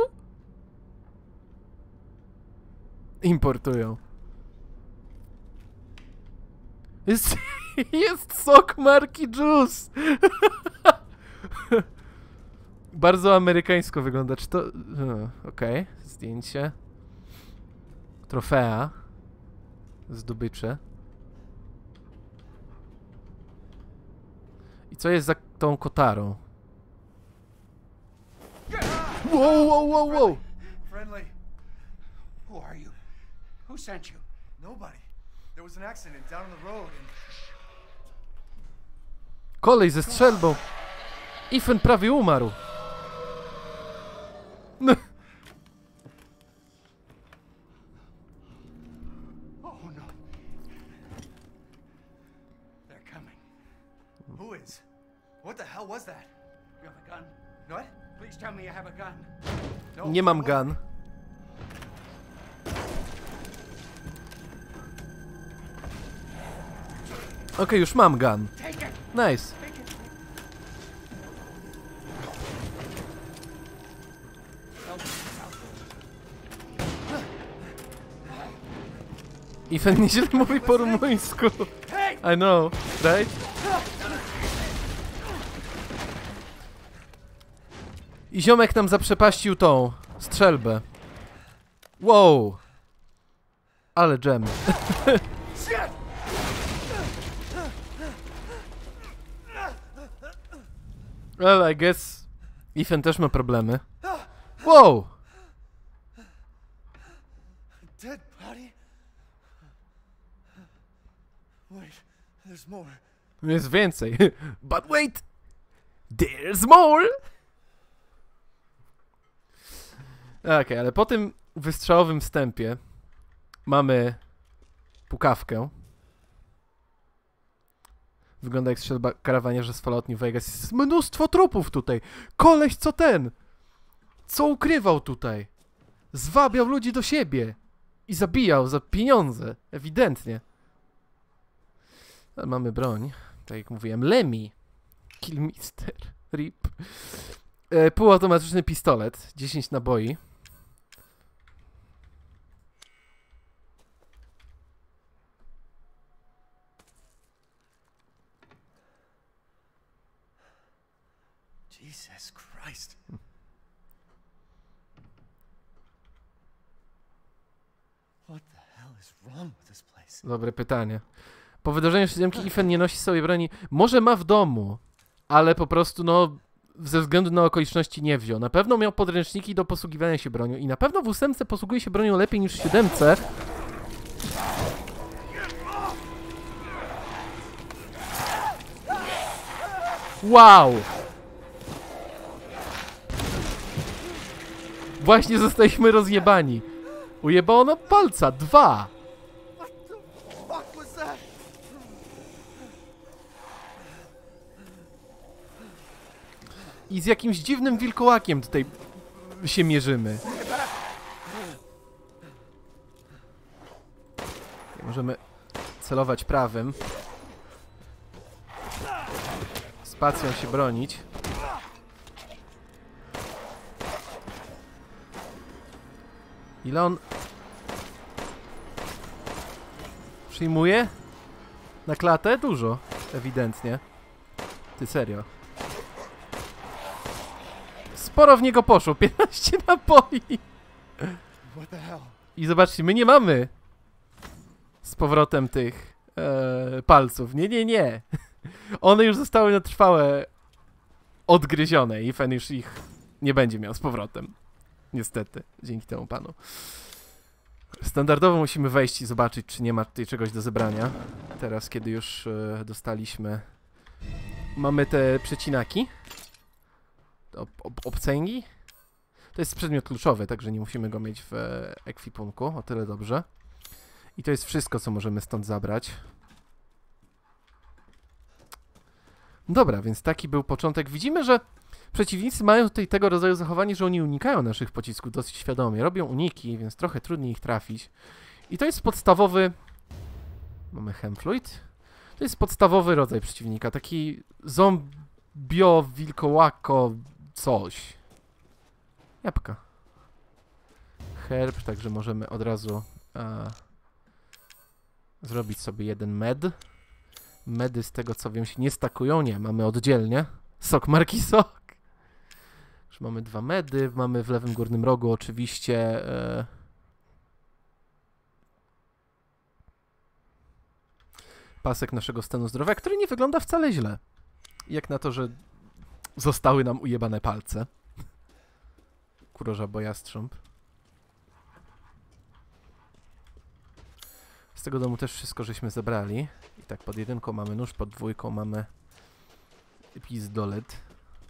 Speaker 1: Importują. Jest sok marki Juice. Bardzo amerykańsko wygląda. Czy to... Okej. Zdjęcie. Trofea. Zdobycze. I co jest za tą kotarą? Wow, wow, wow, wow!
Speaker 3: Friendly.
Speaker 5: Who are you? Who sent you?
Speaker 3: Nobody. There was an accident down the road and...
Speaker 1: Kolej ze strzelbą. Ethan prawie umarł.
Speaker 5: Oh no. They're coming.
Speaker 3: Who is? What the hell was that?
Speaker 5: You have a gun?
Speaker 3: What?
Speaker 5: Please tell me you have a gun.
Speaker 3: No.
Speaker 1: Nie mam gun. Okej, już mam gun.
Speaker 5: Take it.
Speaker 1: Nice.
Speaker 5: Take it.
Speaker 1: Ethan nieźle mówi po rumuńsku.
Speaker 5: Hey!
Speaker 1: I know, right? I ziomek nam zaprzepaścił tą strzelbę. Wow! Ale dżem. Well, I guess Ethan też ma problemy. Wow!
Speaker 3: Dead body? Wait, there's more.
Speaker 1: Jest więcej. But wait! There's more! Okej, ale po tym wystrzałowym wstępie mamy pukawkę. Wygląda jak strzelba karawanierza z Fallout New Vegas. Jest mnóstwo trupów tutaj. Koleś co ten? Co ukrywał tutaj? Zwabiał ludzi do siebie. I zabijał za pieniądze. Ewidentnie. Ale mamy broń. Tak jak mówiłem. Lemmy. Killmister. RIP. Półautomatyczny pistolet. 10 naboi.
Speaker 3: Jesus Christ. What the hell is wrong with this place?
Speaker 1: Dobre pytanie. Po wydarzeniu 7 Ethan nie nosi sobie broni. Może ma w domu, ale po prostu no ze względu na okoliczności nie wziął. Na pewno miał podręczniki do posługiwania się bronią i na pewno w 8 posługuje się bronią lepiej niż w 7. Wow! Właśnie zostaliśmy rozjebani. Ujebało nam palca. 2.
Speaker 3: What was that?
Speaker 1: I z jakimś dziwnym wilkołakiem tutaj się mierzymy. Możemy celować prawym. Spacją się bronić. Ile on przyjmuje? Na klatę? Dużo. Ewidentnie. Ty serio. Sporo w niego poszło. 15 naboi.
Speaker 3: What the hell?
Speaker 1: I zobaczcie, my nie mamy z powrotem tych palców. Nie, nie, nie. One już zostały na trwałe odgryzione i Fen już ich nie będzie miał z powrotem. Niestety, dzięki temu panu. Standardowo musimy wejść i zobaczyć, czy nie ma tutaj czegoś do zebrania. Teraz, kiedy już dostaliśmy... Mamy te przecinaki. Obcęgi. To jest przedmiot kluczowy, także nie musimy go mieć w ekwipunku. O tyle dobrze. I to jest wszystko, co możemy stąd zabrać. Dobra, więc taki był początek. Widzimy, że przeciwnicy mają tutaj tego rodzaju zachowanie, że oni unikają naszych pocisków dosyć świadomie. Robią uniki, więc trochę trudniej ich trafić. I to jest podstawowy... Mamy hemfluid. To jest podstawowy rodzaj przeciwnika. Taki zombio, wilkołako, coś. Jabłka. Herb, także możemy od razu zrobić sobie jeden med. Medy z tego co wiem się nie stakują, nie, mamy oddzielnie. Sok marki sok. Już mamy 2 medy, mamy w lewym górnym rogu oczywiście pasek naszego stanu zdrowia, który nie wygląda wcale źle. Jak na to, że zostały nam ujebane palce. Kuroża bojastrząb. Z tego domu też wszystko żeśmy zebrali. I tak pod 1 mamy nóż, pod 2 mamy pistolet.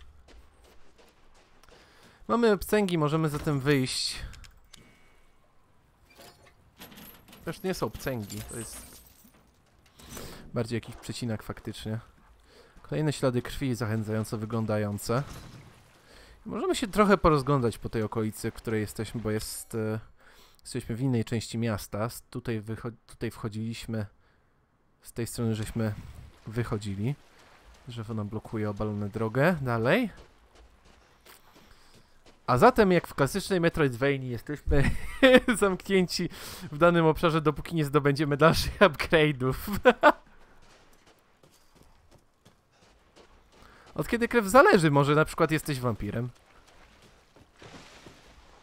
Speaker 1: Mamy obcęgi, możemy zatem wyjść. Też nie są obcęgi, to jest bardziej jakiś przecinak faktycznie. Kolejne ślady krwi zachęcająco wyglądające. Możemy się trochę porozglądać po tej okolicy, w której jesteśmy, bo jesteśmy w innej części miasta. Tutaj wchodziliśmy, z tej strony żeśmy wychodzili. Drzewo nam blokuje obalone drogę. Dalej. A zatem, jak w klasycznej Metroidvanii, jesteśmy zamknięci w danym obszarze, dopóki nie zdobędziemy dalszych upgrade'ów. Od kiedy krew zależy, może na przykład jesteś wampirem.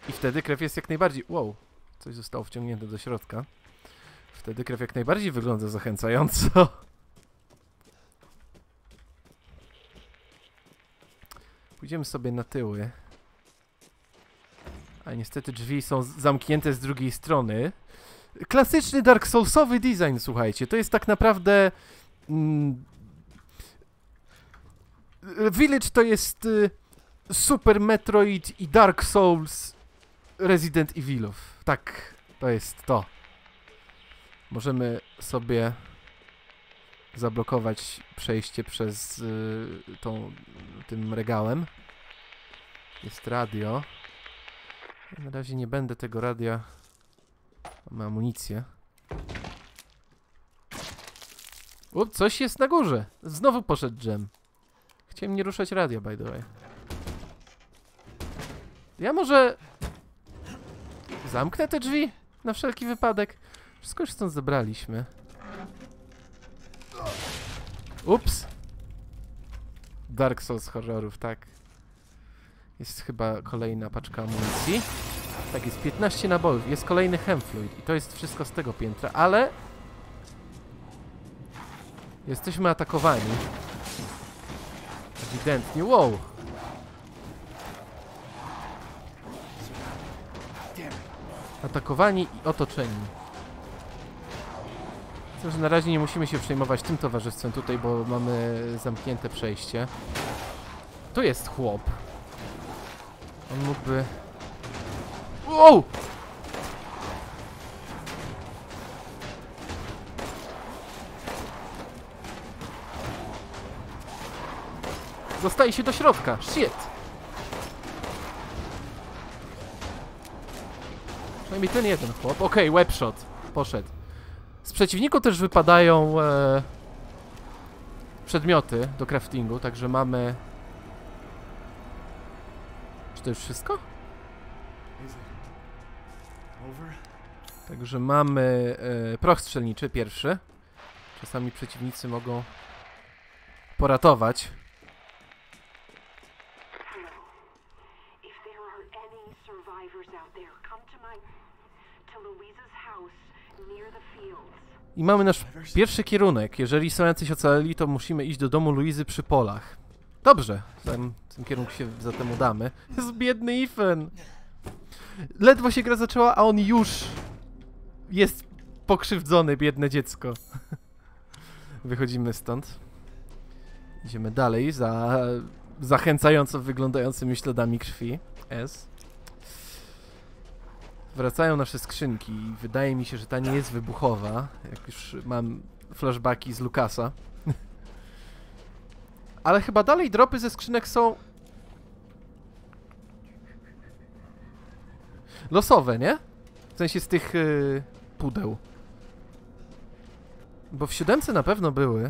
Speaker 1: I wtedy krew jest jak najbardziej... Wow, coś zostało wciągnięte do środka. Wtedy krew jak najbardziej wygląda zachęcająco. Pójdziemy sobie na tyły. A niestety drzwi są zamknięte z drugiej strony. Klasyczny Dark Soulsowy design, słuchajcie. To jest tak naprawdę... Village to jest Super Metroid i Dark Souls Resident Evilów. Tak, to jest to. Możemy sobie zablokować przejście przez tym regałem. Jest radio. Ja na razie nie będę tego radia... Mamy amunicję. Coś jest na górze. Znowu poszedł dżem. Chciałem nie ruszać radia, by the way. Ja może... zamknę te drzwi? Na wszelki wypadek. Wszystko już stąd zebraliśmy. Ups. Dark Souls horrorów, tak. Jest chyba kolejna paczka amunicji. Tak, jest 15 nabojów. Jest kolejny Hemfluid. I to jest wszystko z tego piętra, ale... jesteśmy atakowani. Ewidentnie. Wow! Atakowani i otoczeni. Myślę, że na razie nie musimy się przejmować tym towarzystwem tutaj, bo mamy zamknięte przejście. Tu jest chłop. On mógłby... Wow! Zostaje się do środka. Shit! Przynajmniej ten jeden chłop. Okej, webshot. Poszedł. Z przeciwników też wypadają przedmioty do craftingu, także mamy... Czy to już wszystko? Także mamy proch strzelniczy pierwszy. Czasami przeciwnicy mogą poratować. I mamy nasz pierwszy kierunek. Jeżeli są jacyś ocaleli, to musimy iść do domu Luizy przy polach. Dobrze, w tym kierunku się zatem udamy. Jest biedny Ethan. Ledwo się gra zaczęła, a on już jest pokrzywdzony, biedne dziecko. Wychodzimy stąd. Idziemy dalej za zachęcająco wyglądającymi śladami krwi. Wracają nasze skrzynki i wydaje mi się, że ta nie jest wybuchowa. Jak już mam flashbacki z Lucasa. Ale chyba dalej dropy ze skrzynek są... losowe, nie? W sensie z tych pudeł. Bo w 7 na pewno były.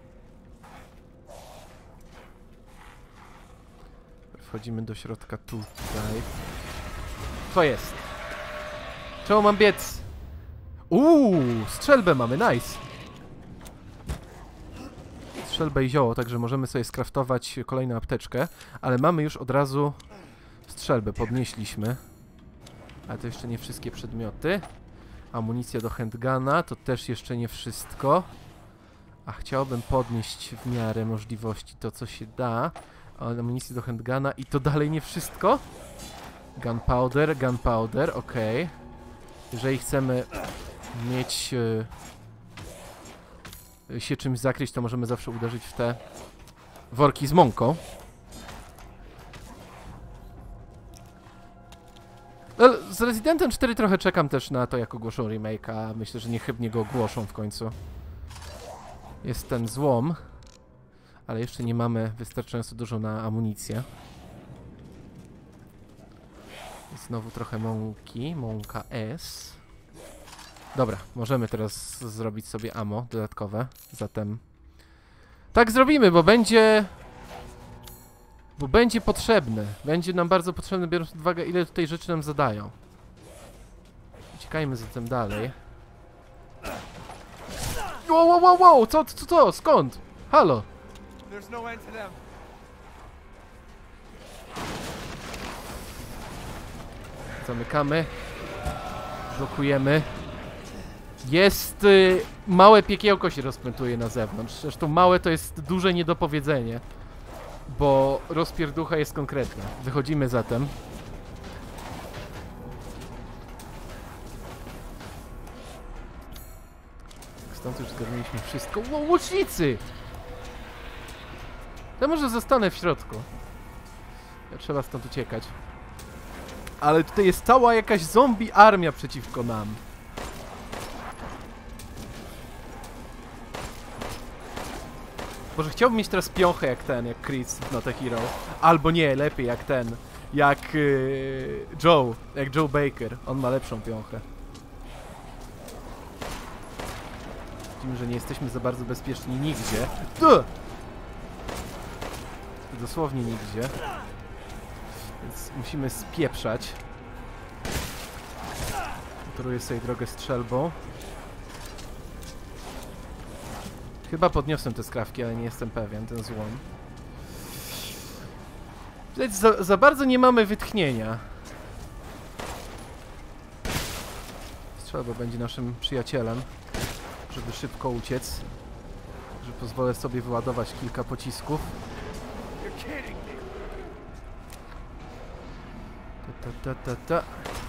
Speaker 1: Wchodzimy do środka tutaj. Co jest? Czemu mam biec? Strzelbę mamy, nice. Strzelbę i zioło, także możemy sobie skraftować kolejną apteczkę. Ale mamy już od razu strzelbę, podnieśliśmy. Ale to jeszcze nie wszystkie przedmioty. Amunicja do handguna, to też jeszcze nie wszystko. A chciałbym podnieść w miarę możliwości to, co się da. Amunicję do handguna i to dalej nie wszystko. Gunpowder, okej. Jeżeli chcemy mieć się czymś zakryć, to możemy zawsze uderzyć w te worki z mąką. Z Residentem 4 trochę czekam też na to, jak ogłoszą remake, a myślę, że niechybnie go ogłoszą w końcu. Jest ten złom, ale jeszcze nie mamy wystarczająco dużo na amunicję. Znowu trochę mąki, mąka S. Dobra, możemy teraz zrobić sobie ammo dodatkowe, zatem tak zrobimy, bo będzie potrzebne. Będzie nam bardzo potrzebne, biorąc pod uwagę, ile tutaj rzeczy nam zadają. Uciekajmy zatem dalej. Wow, co? Skąd? Halo? Zamykamy. Blokujemy. Jest... małe piekiełko się rozpętuje na zewnątrz. Zresztą małe to jest duże niedopowiedzenie. Bo rozpierducha jest konkretna. Wychodzimy zatem. Stąd już zgarnęliśmy wszystko. Wow, łucznicy! Ja może zostanę w środku. Ja trzeba stąd uciekać. Ale tutaj jest cała jakaś zombie armia przeciwko nam. Może chciałbym mieć teraz piąchę jak ten, jak Chris w Not a Hero. Albo nie, lepiej jak ten. Jak Joe. Jak Joe Baker. On ma lepszą piąchę. Widzimy, że nie jesteśmy za bardzo bezpieczni nigdzie. Dosłownie nigdzie. Więc musimy spieprzać. Toruję sobie drogę strzelbą. Chyba podniosłem te skrawki, ale nie jestem pewien, ten złom. Widać, za bardzo nie mamy wytchnienia. Strzelba będzie naszym przyjacielem, żeby szybko uciec. Że pozwolę sobie wyładować kilka pocisków. Ta.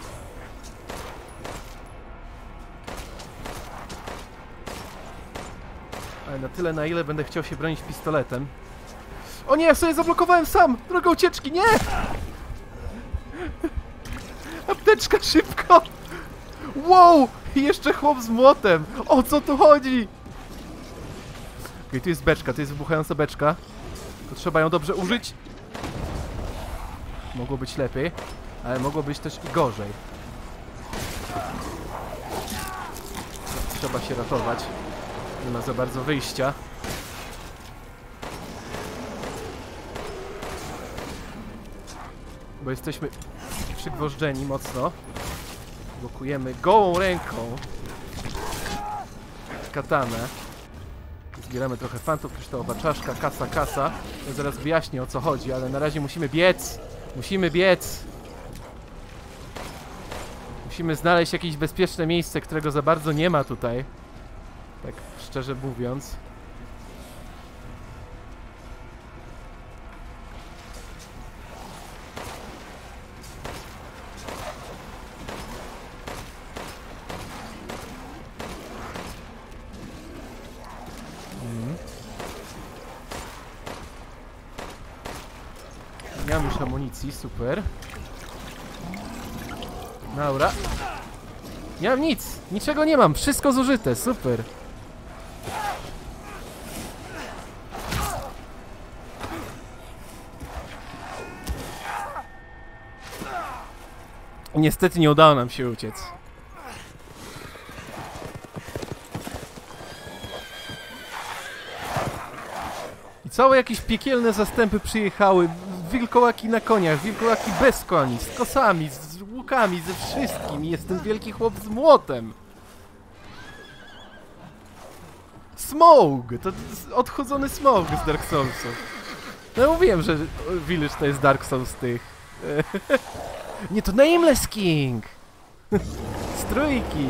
Speaker 1: Ale na tyle, na ile będę chciał się bronić pistoletem. O nie, ja sobie zablokowałem sam! Drogę ucieczki, nie! Apteczka, szybko! Wow! I jeszcze chłop z młotem! O co tu chodzi? Okej, tu jest beczka, tu jest wybuchająca beczka. To trzeba ją dobrze użyć. Mogło być lepiej, ale mogło być też i gorzej. Trzeba się ratować. Nie ma za bardzo wyjścia. Bo jesteśmy przygwożdżeni mocno. Blokujemy gołą ręką katanę. Zbieramy trochę fantów, kryształowa czaszka, kasa. Ja zaraz wyjaśnię, o co chodzi, ale na razie musimy biec. Musimy biec. Musimy znaleźć jakieś bezpieczne miejsce, którego za bardzo nie ma tutaj. Tak szczerze mówiąc. Nie mam już amunicji, super. Dobra. Nie mam nic, niczego nie mam, wszystko zużyte, super. Niestety nie udało nam się uciec. I całe jakieś piekielne zastępy przyjechały. Wilkołaki na koniach, wilkołaki bez koni, z kosami, z łukami, ze wszystkim. Jest ten wielki chłop z młotem. Smough! To odchudzony Smough z Dark Soulsów. No mówiłem, że Village to jest Dark Souls z tych. Nie, to Nameless King! Z trójki!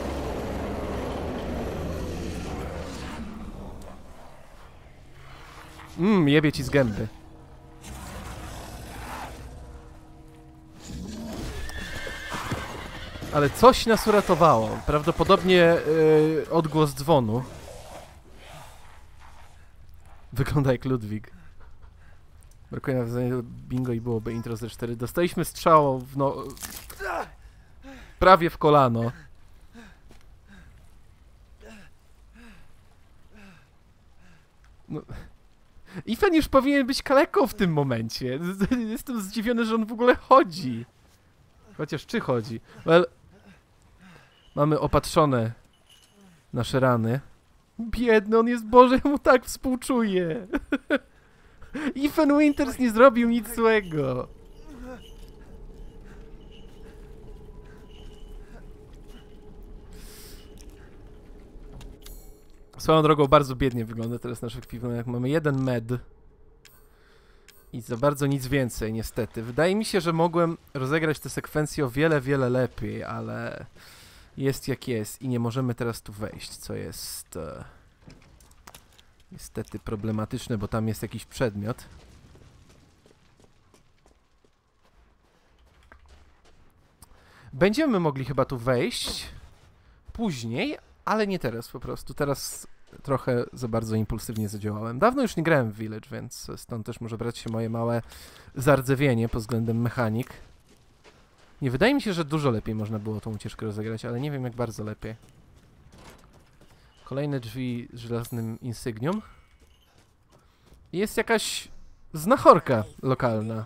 Speaker 1: Jebie ci z gęby. Ale coś nas uratowało. Prawdopodobnie odgłos dzwonu. Wygląda jak Ludwik. Brakuje nawiązania do bingo i byłoby intro ze 4. Dostaliśmy strzał w no... prawie w kolano. No... Ethan już powinien być kaleką w tym momencie. Jestem zdziwiony, że on w ogóle chodzi. Chociaż czy chodzi? Well, mamy opatrzone nasze rany. Biedny, on jest, Boże, ja mu tak współczuję. Ethan Winters nie zrobił nic złego. Swoją drogą bardzo biednie wygląda teraz nasz ekwipunek. Mamy jeden med. I za bardzo nic więcej, niestety. Wydaje mi się, że mogłem rozegrać tę sekwencję o wiele, wiele lepiej, ale jest jak jest i nie możemy teraz tu wejść, co jest niestety problematyczne, bo tam jest jakiś przedmiot. Będziemy mogli chyba tu wejść później, ale nie teraz po prostu. Teraz trochę za bardzo impulsywnie zadziałałem. Dawno już nie grałem w Village, więc stąd też może brać się moje małe zardzewienie pod względem mechanik. Nie wydaje mi się, że dużo lepiej można było tą ucieczkę rozegrać, ale nie wiem jak bardzo lepiej. Kolejne drzwi z żelaznym insygnium. Jest jakaś znachorka lokalna.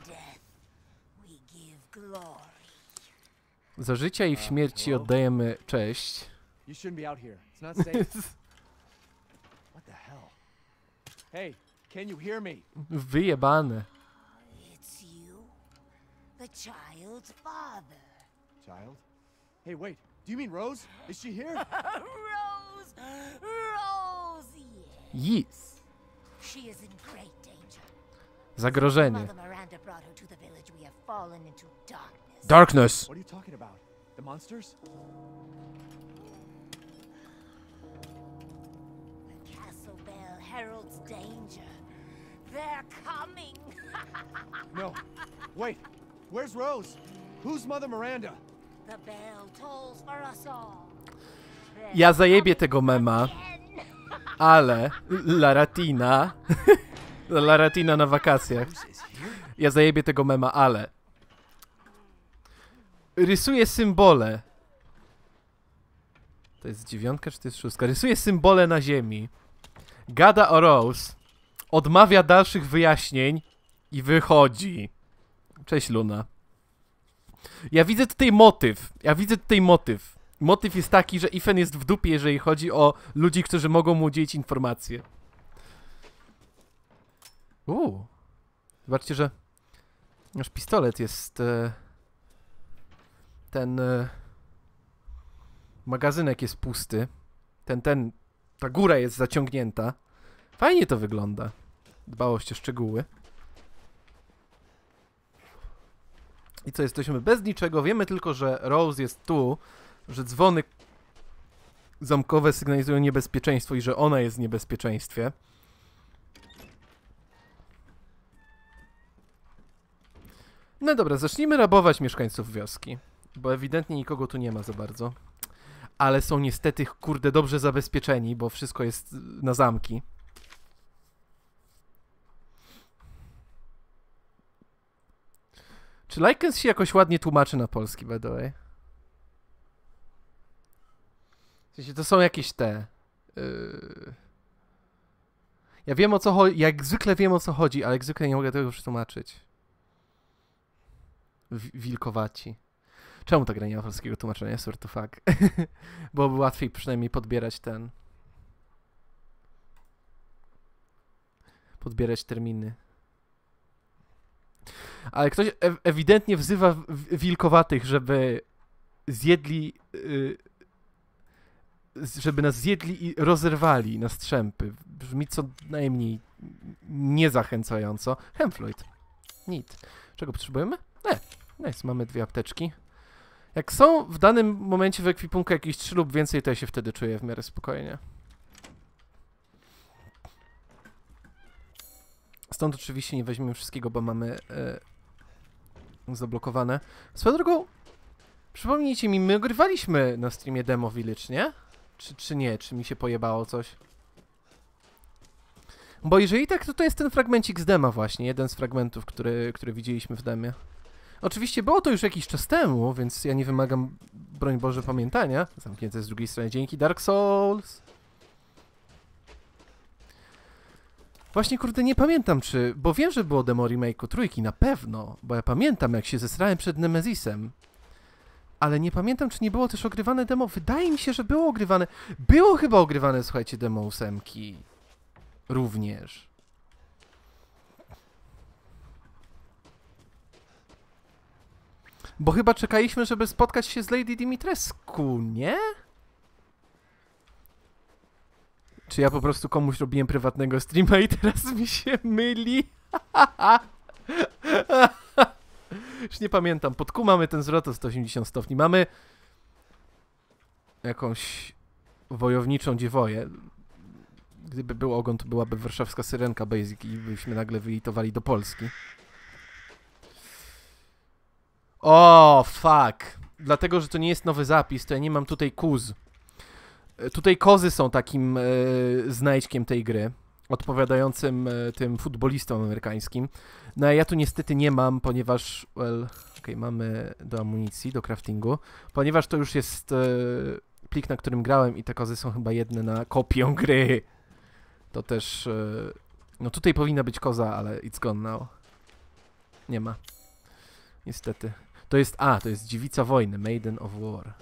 Speaker 1: Za życia i w śmierci oddajemy cześć.
Speaker 3: You shouldn't be out here. It's not safe. What the hell? Hey, can you hear me?
Speaker 1: Wyjebane.
Speaker 6: It's you, the child's father.
Speaker 3: Child? Hey, wait. Do you mean Rose? Is she here?
Speaker 6: Rose! Rose!
Speaker 1: Yes.
Speaker 6: She is in great danger.
Speaker 1: Zagrożenie.
Speaker 6: Mother Miranda brought her to the village. We have fallen into darkness.
Speaker 1: Darkness.
Speaker 3: What are you talking about? The monsters?
Speaker 6: The castle bell heralds danger. They're coming.
Speaker 3: No. Wait. Where's Rose? Who's Mother Miranda?
Speaker 6: The bell tolls for us all. They're
Speaker 1: Ja zajebię tego mema,
Speaker 6: coming.
Speaker 1: ale Laratina Laratina na wakacjach. Ja zajebię tego mema, ale rysuje symbole. To jest 9 czy to jest 6? Rysuje symbole na ziemi. Gada o Rose. Odmawia dalszych wyjaśnień i wychodzi. Cześć, Luna. Ja widzę tutaj motyw. Motyw jest taki, że Ethan jest w dupie, jeżeli chodzi o ludzi, którzy mogą mu udzielić informacje. Zobaczcie, że nasz pistolet jest ten magazynek jest pusty. Ta góra jest zaciągnięta. Fajnie to wygląda. Dbałość o szczegóły. I co, jesteśmy bez niczego. Wiemy tylko, że Rose jest tu, że dzwony zamkowe sygnalizują niebezpieczeństwo i że ona jest w niebezpieczeństwie. No dobra, zacznijmy rabować mieszkańców wioski, bo ewidentnie nikogo tu nie ma za bardzo. Ale są niestety, kurde, dobrze zabezpieczeni, bo wszystko jest na zamki. Czy Lycans się jakoś ładnie tłumaczy na polski, by the way? W sensie, to są jakieś te... Ja wiem o co chodzi, jak zwykle wiem o co chodzi, ale jak zwykle nie mogę tego przetłumaczyć. Wilkowaci. Czemu ta gra nie ma polskiego tłumaczenia? Sort to fuck. Byłoby łatwiej przynajmniej podbierać terminy. Ale ktoś ewidentnie wzywa wilkowatych, żeby zjedli... żeby nas zjedli i rozerwali na strzępy. Brzmi co najmniej niezachęcająco. Hemfloyd. Neat. Czego potrzebujemy? Nice, mamy 2 apteczki. Jak są w danym momencie w ekwipunku jakieś 3 lub więcej, to ja się wtedy czuję w miarę spokojnie. Stąd oczywiście nie weźmiemy wszystkiego, bo mamy zablokowane. Swoją drogą, przypomnijcie mi, my ogrywaliśmy na streamie Demo Village, nie? Czy nie? Czy mi się pojebało coś? Bo jeżeli tak, to jest ten fragmencik z dema właśnie, jeden z fragmentów, który widzieliśmy w demie. Oczywiście było to już jakiś czas temu, więc ja nie wymagam, broń Boże, pamiętania. Zamknięte z drugiej strony, dzięki Dark Souls. Właśnie, kurde, nie pamiętam bo wiem, że było demo remake'u 3, na pewno, bo ja pamiętam, jak się zesrałem przed Nemezisem. Ale nie pamiętam, czy nie było też ogrywane demo. Wydaje mi się, że było ogrywane. Było chyba ogrywane, słuchajcie, demo 8 również. Bo chyba czekaliśmy, żeby spotkać się z Lady Dimitrescu, nie? Czy ja po prostu komuś robiłem prywatnego streama i teraz mi się myli? Już nie pamiętam. Pod Q mamy ten zwrot o 180 stopni. Mamy jakąś wojowniczą dziewoję. Gdyby był ogon, to byłaby warszawska syrenka basic i byśmy nagle wylitowali do Polski. O, fuck. Dlatego, że to nie jest nowy zapis, to ja nie mam tutaj kuz. Tutaj kozy są takim znajdźkiem tej gry, odpowiadającym tym futbolistom amerykańskim. No a ja tu niestety nie mam, ponieważ, well, okej, mamy do amunicji, do craftingu, ponieważ to już jest plik, na którym grałem i te kozy są chyba jedne na kopię gry. To też, no tutaj powinna być koza, ale it's gone now. Nie ma. Niestety. To jest dziewica wojny, Maiden of War.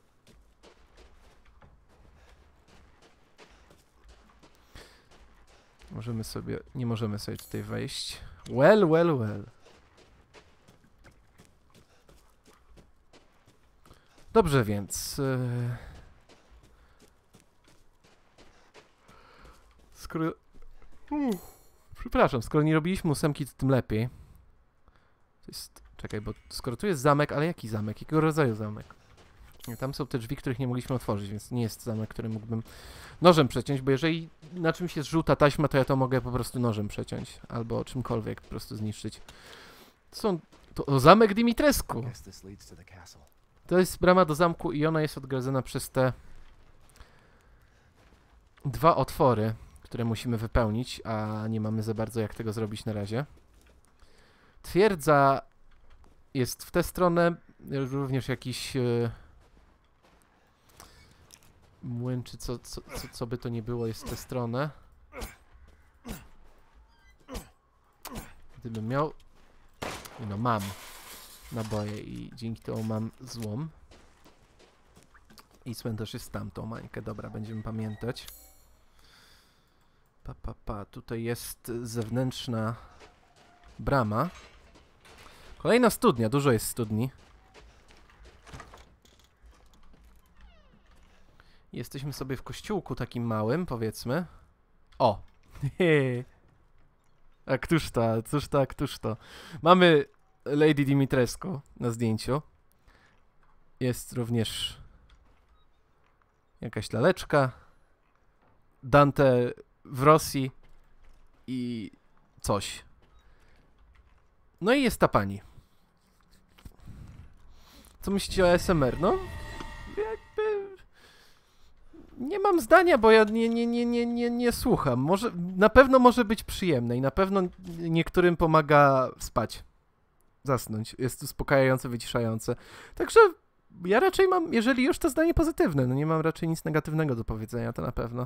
Speaker 1: Nie możemy sobie tutaj wejść. Well. Dobrze, więc... skoro... przepraszam, skoro nie robiliśmy 8, to tym lepiej. To jest... Czekaj, bo skoro tu jest zamek, ale jaki zamek? Jakiego rodzaju zamek? Tam są te drzwi, których nie mogliśmy otworzyć, więc nie jest zamek, który mógłbym nożem przeciąć, bo jeżeli na czymś jest żółta taśma, to ja to mogę po prostu nożem przeciąć, albo czymkolwiek po prostu zniszczyć. To zamek Dimitrescu. To jest brama do zamku i ona jest odgrodzona przez te 2 otwory, które musimy wypełnić, a nie mamy za bardzo jak tego zrobić na razie. Twierdza jest w tę stronę, również jakiś młyn, czy co by to nie było, jest w tę stronę. Gdybym miał... No mam naboje i dzięki temu mam złom. I cmentarz jest tamtą mańkę. Dobra, będziemy pamiętać. Tutaj jest zewnętrzna brama. Kolejna studnia, dużo jest studni. Jesteśmy sobie w kościółku takim małym, powiedzmy. O! A któż to? Mamy Lady Dimitrescu na zdjęciu. Jest również jakaś laleczka. Dante w Rosji i coś. No i jest ta pani. Co myślicie o ASMR? No, jakby... Nie mam zdania, bo ja nie słucham. Może, na pewno może być przyjemne i na pewno niektórym pomaga spać. Zasnąć. Jest uspokajające, wyciszające. Także ja raczej mam, jeżeli już, to zdanie pozytywne. No nie mam raczej nic negatywnego do powiedzenia, to na pewno.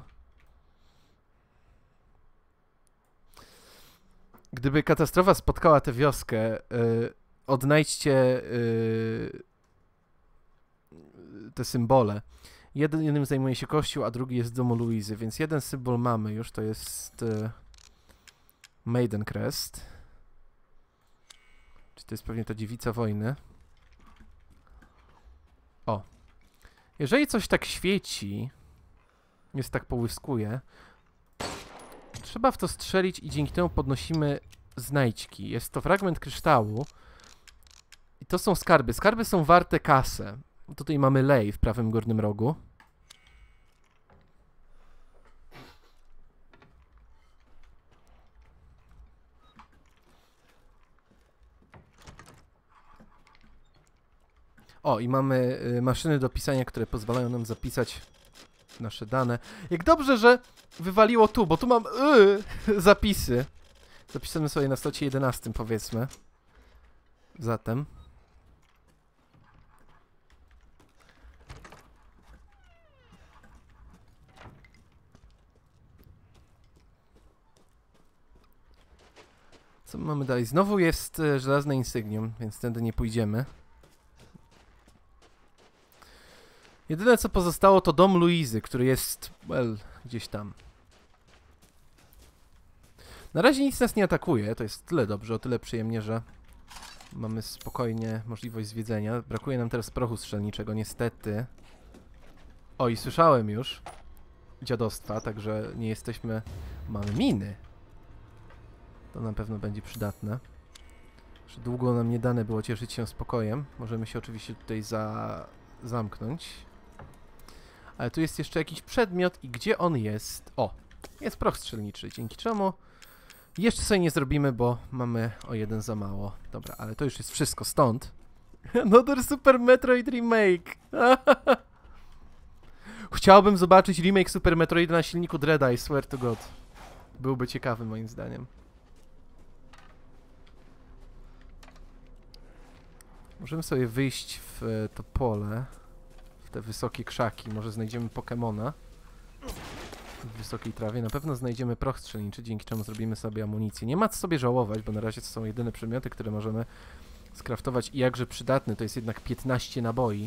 Speaker 1: Gdyby katastrofa spotkała tę wioskę, odnajdźcie te symbole. Jednym zajmuje się kościół, a drugi jest domu Luizy, więc jeden symbol mamy już, to jest Maiden Crest. Czy to jest pewnie ta dziewica wojny? O. Jeżeli coś tak świeci, jest tak połyskuje, trzeba w to strzelić i dzięki temu podnosimy znajdźki. Jest to fragment kryształu i to są skarby. Skarby są warte kasę. Tutaj mamy lej w prawym górnym rogu. O, i mamy maszyny do pisania, które pozwalają nam zapisać nasze dane. Jak dobrze, że wywaliło tu, bo tu mam zapisy. Zapisamy sobie na slocie 11, powiedzmy. Zatem. Co mamy dalej? Znowu jest żelazne insygnium, więc tędy nie pójdziemy. Jedyne co pozostało to dom Luizy, który jest, well, gdzieś tam. Na razie nic nas nie atakuje, to jest tyle dobrze, o tyle przyjemnie, że mamy spokojnie możliwość zwiedzenia. Brakuje nam teraz prochu strzelniczego, niestety. O, i słyszałem już dziadostwa, także nie jesteśmy... Mamy miny. To na pewno będzie przydatne. że długo nam nie dane było cieszyć się spokojem. Możemy się oczywiście tutaj zamknąć. Ale tu jest jeszcze jakiś przedmiot i gdzie on jest? O, jest proch strzelniczy, dzięki czemu jeszcze sobie nie zrobimy, bo mamy o jeden za mało. Dobra, ale to już jest wszystko stąd. Another Super Metroid Remake! Chciałbym zobaczyć remake Super Metroida na silniku Dreada, I swear to God. Byłby ciekawy moim zdaniem. Możemy sobie wyjść w to pole, w te wysokie krzaki. Może znajdziemy Pokemona w wysokiej trawie. Na pewno znajdziemy proch strzelniczy, dzięki czemu zrobimy sobie amunicję. Nie ma co sobie żałować, bo na razie to są jedyne przedmioty, które możemy skraftować i jakże przydatne. To jest jednak 15 naboi.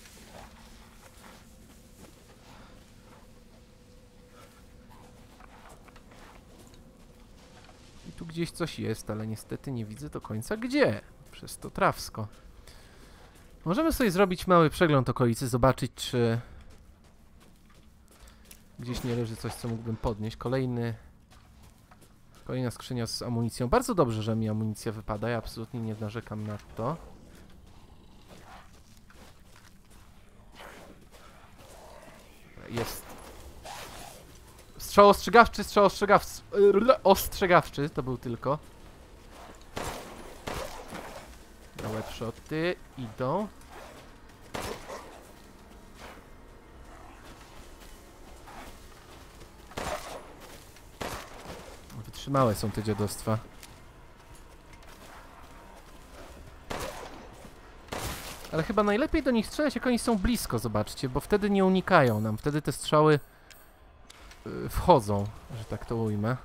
Speaker 1: I tu gdzieś coś jest, ale niestety nie widzę do końca gdzie. Przez to trawsko. Możemy sobie zrobić mały przegląd okolicy, zobaczyć czy gdzieś nie leży coś, co mógłbym podnieść. Kolejna skrzynia z amunicją. Bardzo dobrze, że mi amunicja wypada, ja absolutnie nie narzekam na to. Jest. Strzał ostrzegawczy to był tylko. Na webshoty idą. Wytrzymałe są te dziadostwa. Ale chyba najlepiej do nich strzelać, jak oni są blisko, zobaczcie, bo wtedy nie unikają nam. Wtedy te strzały wchodzą, że tak to ujmę.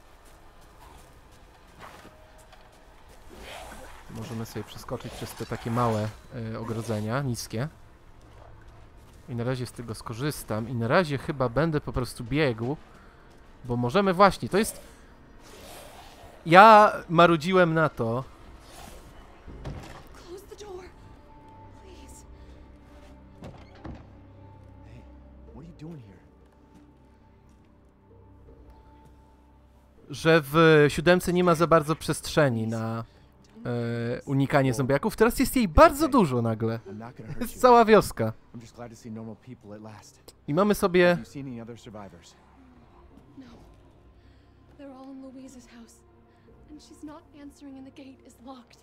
Speaker 1: Możemy sobie przeskoczyć przez te takie małe ogrodzenia, niskie. I na razie z tego skorzystam. I na razie chyba będę po prostu biegł, bo możemy właśnie, to jest... Ja marudziłem na to.
Speaker 2: Close the door, please.
Speaker 3: Hey, what are you doing here?
Speaker 1: Że w 7 nie ma za bardzo przestrzeni na unikanie zombiaków. Teraz jest jej bardzo dużo nagle.
Speaker 3: I'm not gonna hurt
Speaker 1: Jest
Speaker 3: you.
Speaker 1: cała wioska.
Speaker 3: I'm just glad to see normal people at last.
Speaker 1: I mamy
Speaker 3: Have
Speaker 1: sobie...
Speaker 3: you seen any other survivors?
Speaker 2: No. They're all in Louise's house. And she's not answering and the gate is locked.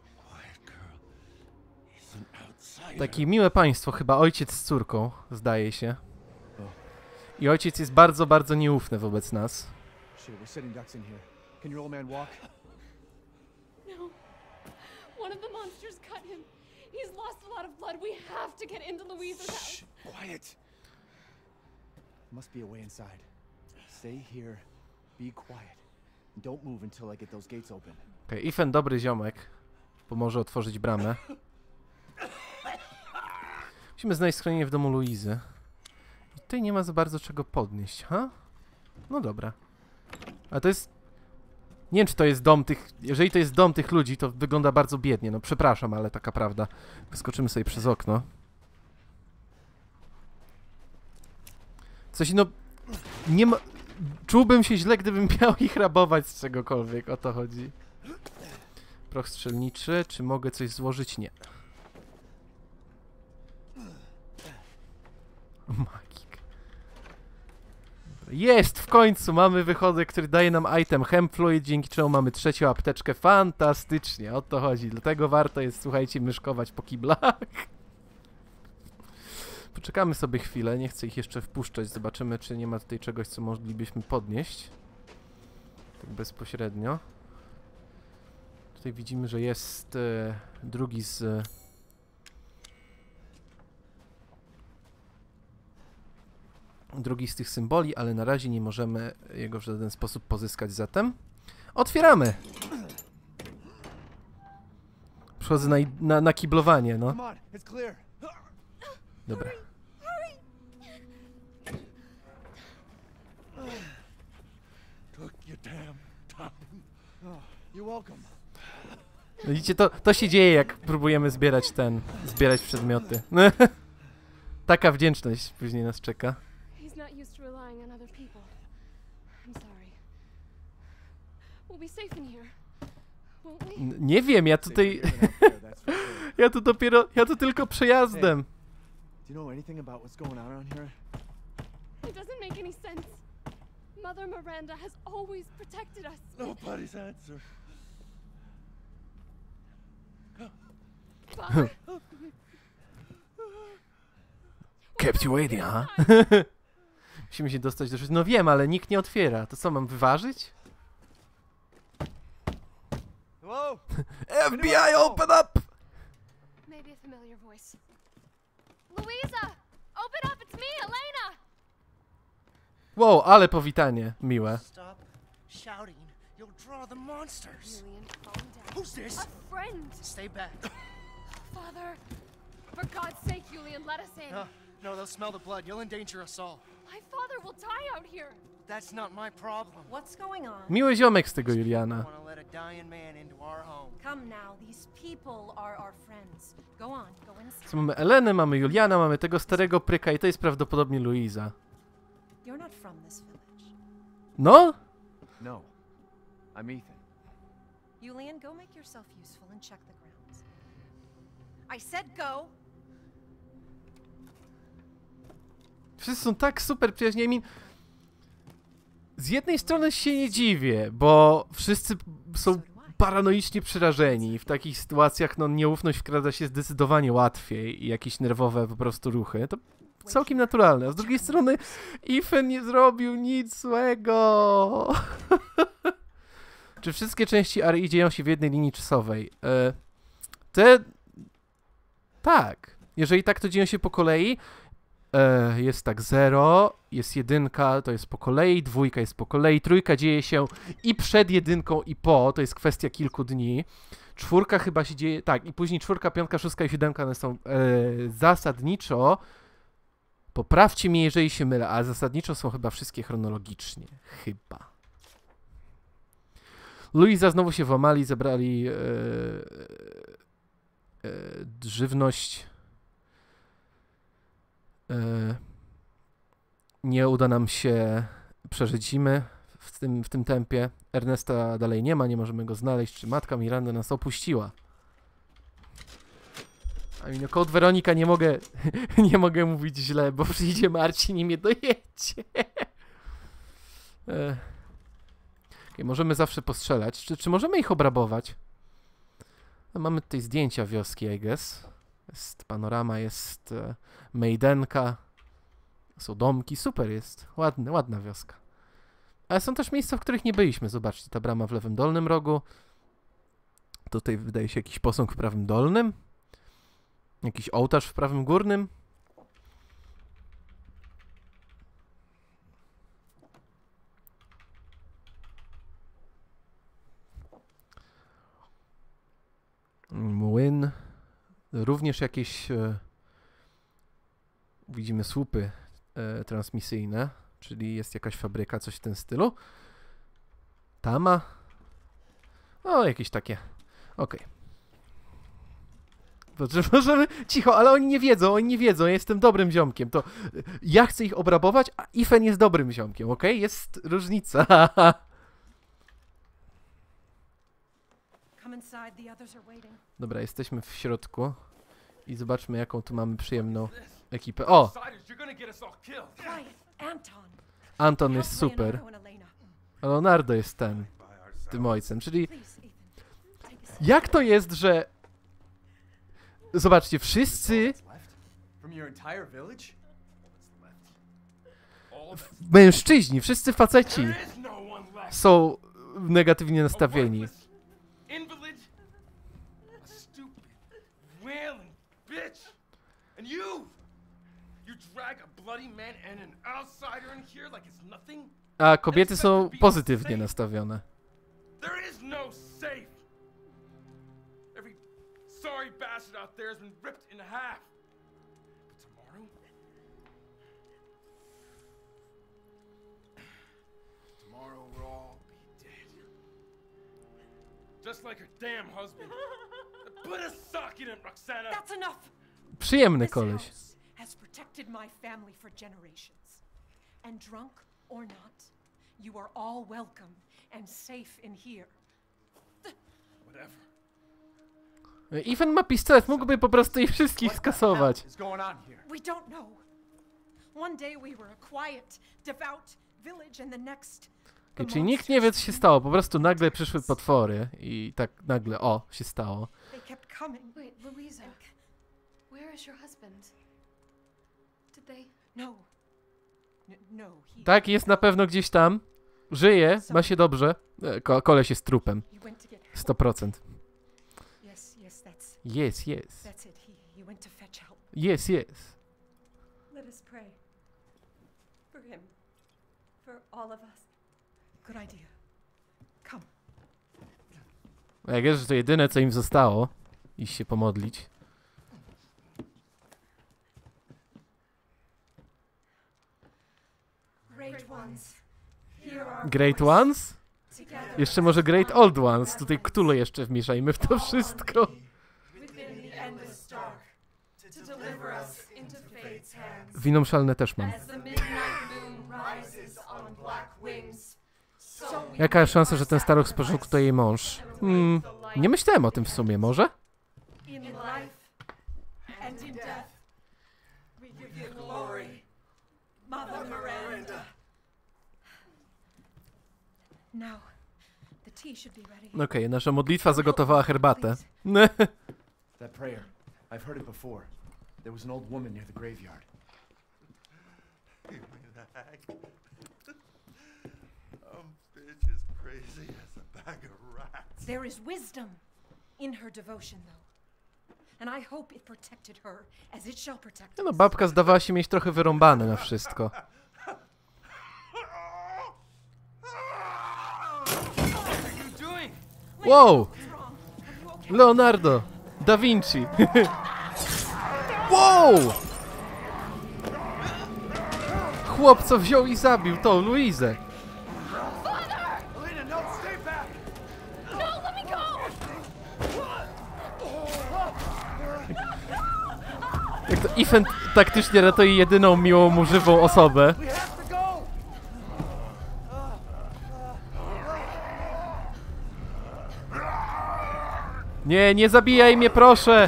Speaker 1: Takie miłe państwo, chyba ojciec z córką, zdaje się. I ojciec jest bardzo, bardzo nieufny wobec nas.
Speaker 3: Shit, we're sitting ducks in here. Can your old man walk?
Speaker 2: No. One of the monsters cut him. He's lost a lot of blood. We have to get into Louise's house.
Speaker 3: Quiet. Must be a way inside. Stay here. Be quiet. And don't move until I get those gates open.
Speaker 1: Okej, Ethan, dobry ziomek. Pomoże otworzyć bramę. Musimy znaleźć schronienie w domu Luizy. I tutaj nie ma za bardzo czego podnieść, ha? No dobra. A to jest... Nie wiem, czy to jest dom tych... Jeżeli to jest dom tych ludzi, to wygląda bardzo biednie. No przepraszam, ale taka prawda. Wyskoczymy sobie przez okno. Coś, no... Nie ma... Czułbym się źle, gdybym miał ich rabować z czegokolwiek. O to chodzi. Proch strzelniczy. Czy mogę coś złożyć? Nie. Magik. Jest! W końcu mamy wychodek, który daje nam item Hemp Fluid, dzięki czemu mamy trzecią apteczkę. Fantastycznie, o to chodzi. Dlatego warto jest, słuchajcie, myszkować po kiblach. Poczekamy sobie chwilę, nie chcę ich jeszcze wpuszczać. Zobaczymy, czy nie ma tutaj czegoś, co moglibyśmy podnieść. Tak bezpośrednio. Tutaj widzimy, że jest drugi z... Drugi z tych symboli, ale na razie nie możemy jego w żaden sposób pozyskać. Zatem otwieramy! Przychodzę na kiblowanie, no.
Speaker 3: Come on, it's clear.
Speaker 1: Dobra.
Speaker 4: Took your damn time.
Speaker 3: Oh, you're welcome.
Speaker 1: No widzicie, to się dzieje, jak próbujemy zbierać przedmioty. Taka wdzięczność później nas czeka.
Speaker 2: He's not used to relying on other people. I'm sorry. We'll be safe in here. won't we?
Speaker 1: Nie wiem, ja tutaj...
Speaker 3: Safer than out there, that's for sure.
Speaker 1: Ja tu tylko przejazdem.
Speaker 3: Do you know anything about what's going on around here?
Speaker 2: It doesn't make any sense. Mother Miranda has always protected us.
Speaker 4: Nobody's answer.
Speaker 2: Father,
Speaker 1: Kept you waiting, huh? Musimy się dostać do... No wiem, ale nikt nie otwiera. To co, mam wyważyć?
Speaker 3: Hello?
Speaker 1: FBI, open up!
Speaker 2: maybe a familiar voice. Louisa, open up! It's me, Elena.
Speaker 1: Wow, ale powitanie. Miłe.
Speaker 5: Stop shouting. You'll draw the monsters.
Speaker 2: Julian, calm down.
Speaker 5: Who's this?
Speaker 2: A friend.
Speaker 5: Stay back.
Speaker 2: Father, for God's sake, Julian, let us in.
Speaker 5: No, they'll smell the blood. You'll endanger us all.
Speaker 2: My father will die out here.
Speaker 5: That's not my problem.
Speaker 6: What's going on?
Speaker 1: Miły ziomek z tego Juliana.
Speaker 5: Want to let a dying man into our home?
Speaker 6: Come now, these people are our friends. Go on, go inside.
Speaker 1: Co mamy Elenę, mamy Juliana, mamy tego starego pryka i to jest prawdopodobnie Luisa.
Speaker 6: You're not from this village.
Speaker 1: No?
Speaker 3: No. I'm Ethan.
Speaker 6: Julian, go make yourself useful and check the grounds. I said go!
Speaker 1: Wszyscy są tak super przyjaźni. I mean, z jednej strony się nie dziwię, bo wszyscy są paranoicznie przerażeni. W takich sytuacjach no, nieufność wkrada się zdecydowanie łatwiej i jakieś nerwowe po prostu ruchy. To całkiem naturalne. A z drugiej strony Ethan nie zrobił nic złego. Czy wszystkie części Arii dzieją się w jednej linii czasowej? Tak. Jeżeli tak, to dzieją się po kolei. Jest tak 0, jest 1, to jest po kolei, 2 jest po kolei, 3 dzieje się i przed 1 i po, to jest kwestia kilku dni. 4 chyba się dzieje, tak, i później 4, 5, 6 i 7 one są zasadniczo, poprawcie mnie, jeżeli się mylę, ale zasadniczo są chyba wszystkie chronologicznie. Chyba. Luisa znowu się włamali, zebrali żywność. Nie uda nam się przeżyć zimy w tym tempie. Ernesta dalej nie ma, nie możemy go znaleźć. Czy matka Miranda nas opuściła? A mi kod Weronika nie mogę nie mogę mówić źle, bo przyjdzie Marcin i mnie dojedzie. Okay, możemy zawsze postrzelać. Czy możemy ich obrabować? No, mamy tutaj zdjęcia wioski, I guess. Jest panorama, jest mejdenka. Są domki, super jest. Ładna wioska. Ale są też miejsca, w których nie byliśmy. Zobaczcie, ta brama w lewym dolnym rogu. Tutaj wydaje się jakiś posąg w prawym dolnym. Jakiś ołtarz w prawym górnym. Młyn. Również jakieś widzimy słupy transmisyjne, czyli jest jakaś fabryka, coś w tym stylu. Tama. O, jakieś takie. Okej. Możemy... Cicho, ale oni nie wiedzą, ja jestem dobrym ziomkiem, to ja chcę ich obrabować, a Ethan jest dobrym ziomkiem, okej? Jest różnica.
Speaker 6: Come inside, the others are waiting.
Speaker 1: Dobra, jesteśmy w środku i zobaczmy, jaką tu mamy przyjemną ekipę. O!
Speaker 6: Quiet, Anton.
Speaker 1: Anton
Speaker 6: Help
Speaker 1: jest super.
Speaker 6: Leonardo and Elena.
Speaker 1: A Leonardo jest tym ojcem, czyli
Speaker 6: Please, Ethan. Take a seat.
Speaker 1: jak to jest, że... Zobaczcie, wszyscy
Speaker 3: What's left? From your entire village?
Speaker 1: mężczyźni, wszyscy faceci są negatywnie nastawieni.
Speaker 4: Invalid, a stupid, wailing bitch, and you drag a bloody man and an outsider in here like it's nothing.
Speaker 1: A kobiety są pozytywnie nastawione.
Speaker 4: There is no safe. Every sorry bastard out there has been ripped in half. But tomorrow we'll all be dead. Just like her damn husband. Put a sock in it, Roxana.
Speaker 6: That's enough.
Speaker 1: Przyjemny
Speaker 6: This
Speaker 1: koleś.
Speaker 6: house has protected my family for generations. And drunk or not, you are all welcome and safe in here.
Speaker 4: Whatever.
Speaker 1: Ethan ma pistolet, mógłby po prostu ich wszystkich skasować.
Speaker 3: What is going on here?
Speaker 6: We don't know. One day we were a quiet, devout village, and the next.
Speaker 1: Okay, czyli nikt nie wie, co się stało, po prostu nagle przyszły potwory i tak nagle, o, się stało.
Speaker 6: They kept coming.
Speaker 2: Wait, Louisa. Where is your husband? Did they...
Speaker 6: No. No, he.
Speaker 1: Tak, jest na pewno gdzieś tam. Żyje, ma się dobrze. Koleś jest trupem.
Speaker 6: He went to get help.
Speaker 1: 100%.
Speaker 6: Yes, that's
Speaker 1: Yes, yes.
Speaker 6: that's it. He went to fetch help.
Speaker 1: Yes, yes.
Speaker 6: Let us pray. For him. For all of us. Good idea. Come.
Speaker 1: A jak wiesz, że to jedyne, co im zostało, iść się pomodlić.
Speaker 6: Great ones. Hear our
Speaker 1: Great
Speaker 6: voice.
Speaker 1: Ones?
Speaker 6: Together.
Speaker 1: Jeszcze może Great Old Ones. Tutaj Cthulhu jeszcze wmieszajmy w to wszystko.
Speaker 6: Within the endless dark. To deliver us into fate's hands.
Speaker 1: Winą szalne też mam.
Speaker 6: As the midnight moon rises on black wings. So we
Speaker 1: Jaka jest szansa, że ten staruch z porządku to jej mąż? Nie myślałem o tym w sumie, może?
Speaker 6: in life and in death. We give you glory. Mother Miranda. Now, the tea should be ready.
Speaker 1: Okej, nasza modlitwa zagotowała herbatę.
Speaker 3: That prayer. I've heard it before. There was an old woman near the graveyard.
Speaker 7: Bitch is crazy as a bag of rats.
Speaker 6: There is wisdom in her devotion, though. And I hope it protected her as it shall protect
Speaker 1: No,
Speaker 6: us.
Speaker 1: babka zdawała się mieć trochę wyrąbane na wszystko.
Speaker 4: What are you doing?
Speaker 1: Wow!
Speaker 6: What's wrong? Are you okay?
Speaker 1: Leonardo! Da Vinci! Wow! Chłop, co wziął i zabił tą Luizę.
Speaker 3: Elena, no, stay back!
Speaker 2: No, let me go!
Speaker 1: Jak to Ethan taktycznie ratuje jedyną miłą mu żywą osobę.
Speaker 3: We have to go!
Speaker 1: Nie, nie zabijaj mnie, proszę!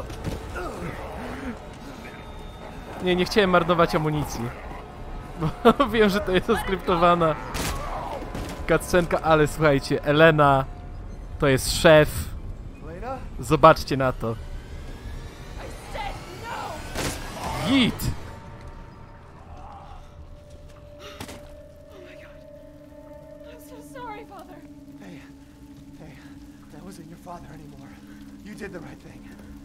Speaker 1: Nie, nie chciałem marnować amunicji. Bo wiem, że to jest oskryptowana cutscenka, ale słuchajcie, Elena to jest szef.
Speaker 3: Elena?
Speaker 1: Zobaczcie na to. Git!
Speaker 6: I'm so sorry, Father.
Speaker 3: Hey, that wasn't your father anymore. You did the right thing.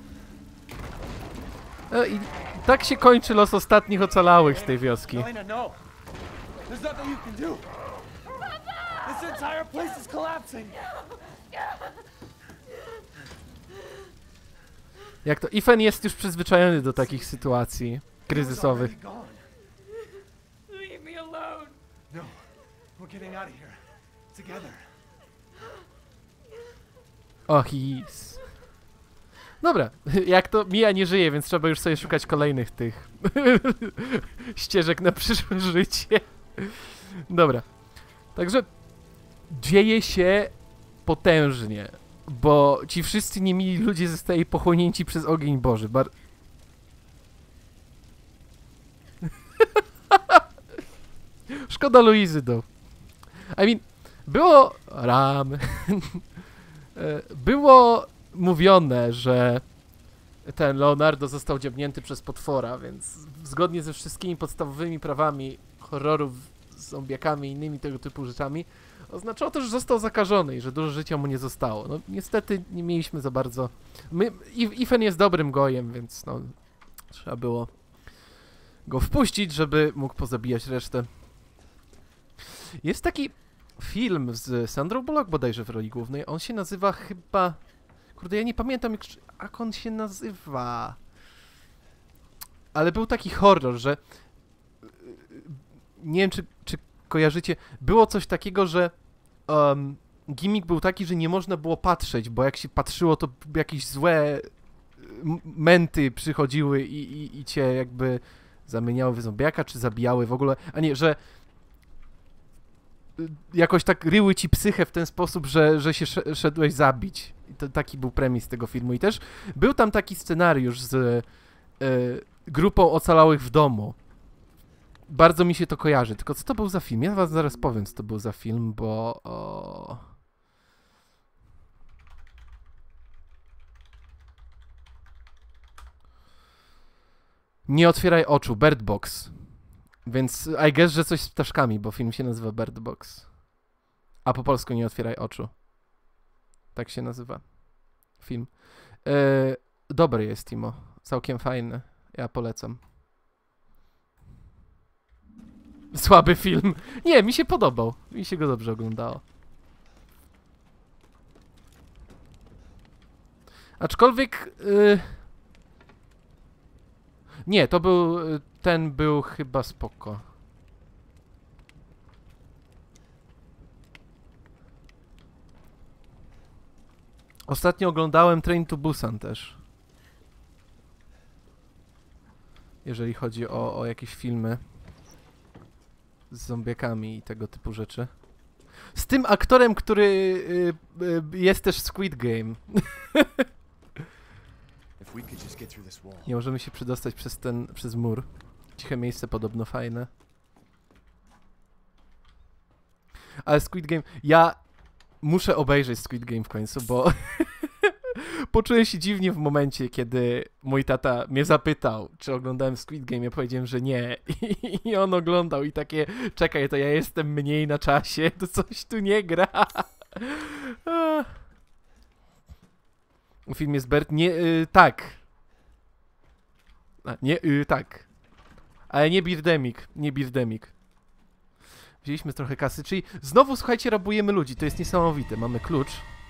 Speaker 1: I tak się kończy los ostatnich ocalałych z tej wioski.
Speaker 3: Elena, no! There's nothing you can do! This entire place is collapsing!
Speaker 1: Jak to Ethan jest już przyzwyczajony do takich sytuacji kryzysowych.
Speaker 3: He's already gone.
Speaker 6: Leave me alone.
Speaker 3: No, we're getting out of here. Together.
Speaker 1: Och, is. Dobra, jak to Mia nie żyje, więc trzeba już sobie szukać kolejnych tych ścieżek na przyszłe życie. Dobra, także dzieje się potężnie, bo ci wszyscy niemili ludzie zostali pochłonięci przez ogień Boży. Szkoda Luizy, do. I mean, było było mówione, że ten Leonardo został dziabnięty przez potwora, więc zgodnie ze wszystkimi podstawowymi prawami horrorów z zombiakami i innymi tego typu rzeczami oznaczało to, że został zakażony i że dużo życia mu nie zostało. No niestety nie mieliśmy za bardzo... Ethan jest dobrym gojem, więc no trzeba było go wpuścić, żeby mógł pozabijać resztę. Jest taki film z Sandrą Bullock bodajże w roli głównej. On się nazywa chyba... Kurde, ja nie pamiętam jak on się nazywa. Ale był taki horror, że... Nie wiem, czy kojarzycie. Było coś takiego, że gimmick był taki, że nie można było patrzeć, bo jak się patrzyło, to jakieś złe męty przychodziły i cię jakby zamieniały w zombiaka, czy zabijały w ogóle. A nie, że jakoś tak ryły ci psychę w ten sposób, że się szedłeś zabić. I to taki był premis tego filmu. I też był tam taki scenariusz z grupą ocalałych w domu. Bardzo mi się to kojarzy. Tylko co to był za film? Ja was zaraz powiem, co to był za film, bo... Nie otwieraj oczu. Bird Box. Więc I guess, że coś z ptaszkami, bo film się nazywa Bird Box. A po polsku Nie otwieraj oczu. Tak się nazywa film. Dobry jest, Timo. Całkiem fajny. Ja polecam. Słaby film. Nie, mi się podobał. Mi się go dobrze oglądało. Aczkolwiek... Nie, to był... Ten był chyba spoko. Ostatnio oglądałem Train to Busan też. Jeżeli chodzi o jakieś filmy z zombiakami i tego typu rzeczy. Z tym aktorem, który jest też w Squid Game. Nie możemy się przedostać przez mur. Ciche miejsce podobno fajne. Ale Squid Game... Ja muszę obejrzeć Squid Game w końcu, bo... Poczułem się dziwnie w momencie, kiedy mój tata mnie zapytał, czy oglądałem Squid Game. Ja powiedziałem, że nie. I on oglądał i takie... Czekaj, to ja jestem mniej na czasie, to coś tu nie gra. Film jest Bert... Nie... tak. Nie... tak. Ale nie Birdemic. Nie Birdemic. Wzięliśmy trochę kasy, czyli znowu, słuchajcie, rabujemy ludzi. To jest niesamowite. Mamy klucz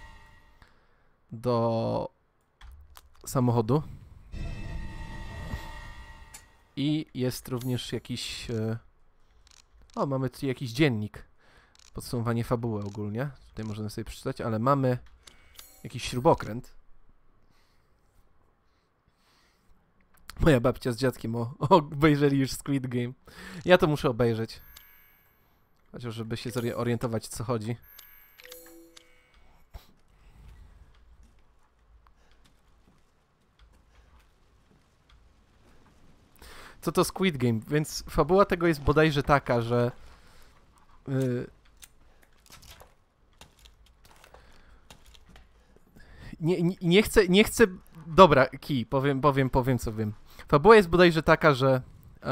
Speaker 1: do samochodu. I jest również jakiś... O, mamy tu jakiś dziennik. Podsumowanie fabuły ogólnie. Tutaj możemy sobie przeczytać, ale mamy jakiś śrubokręt. Moja babcia z dziadkiem obejrzeli już Squid Game. Ja to muszę obejrzeć. Chociaż żeby się zorientować, co chodzi. Co to Squid Game? Więc fabuła tego jest bodajże taka, że... Nie chcę... Dobra, powiem co wiem. Fabuła jest bodajże taka, że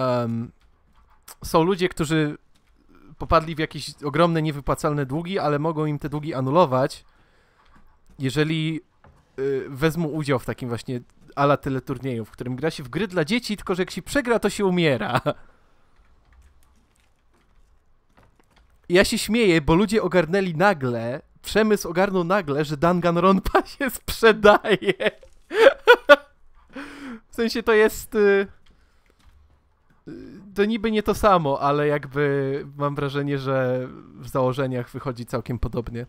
Speaker 1: są ludzie, którzy popadli w jakieś ogromne, niewypłacalne długi, ale mogą im te długi anulować, jeżeli wezmą udział w takim właśnie a la teleturnieju, w którym gra się w gry dla dzieci, tylko że jak się przegra, to się umiera. I ja się śmieję, bo ludzie ogarnęli nagle, przemysł ogarnął nagle, że Danganronpa się sprzedaje. W sensie to jest... To niby nie to samo, ale jakby mam wrażenie, że w założeniach wychodzi całkiem podobnie.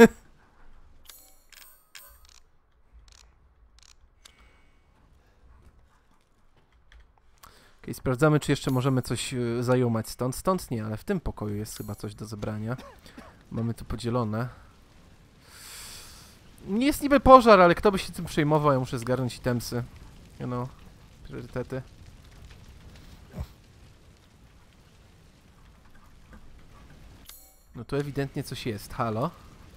Speaker 1: Okej, sprawdzamy, czy jeszcze możemy coś zajumać stąd. Stąd nie, ale w tym pokoju jest chyba coś do zebrania. Mamy tu podzielone. Nie jest niby pożar, ale kto by się tym przejmował? Ja muszę zgarnąć itemsy. You know, priorytety. No tu ewidentnie coś jest. Halo?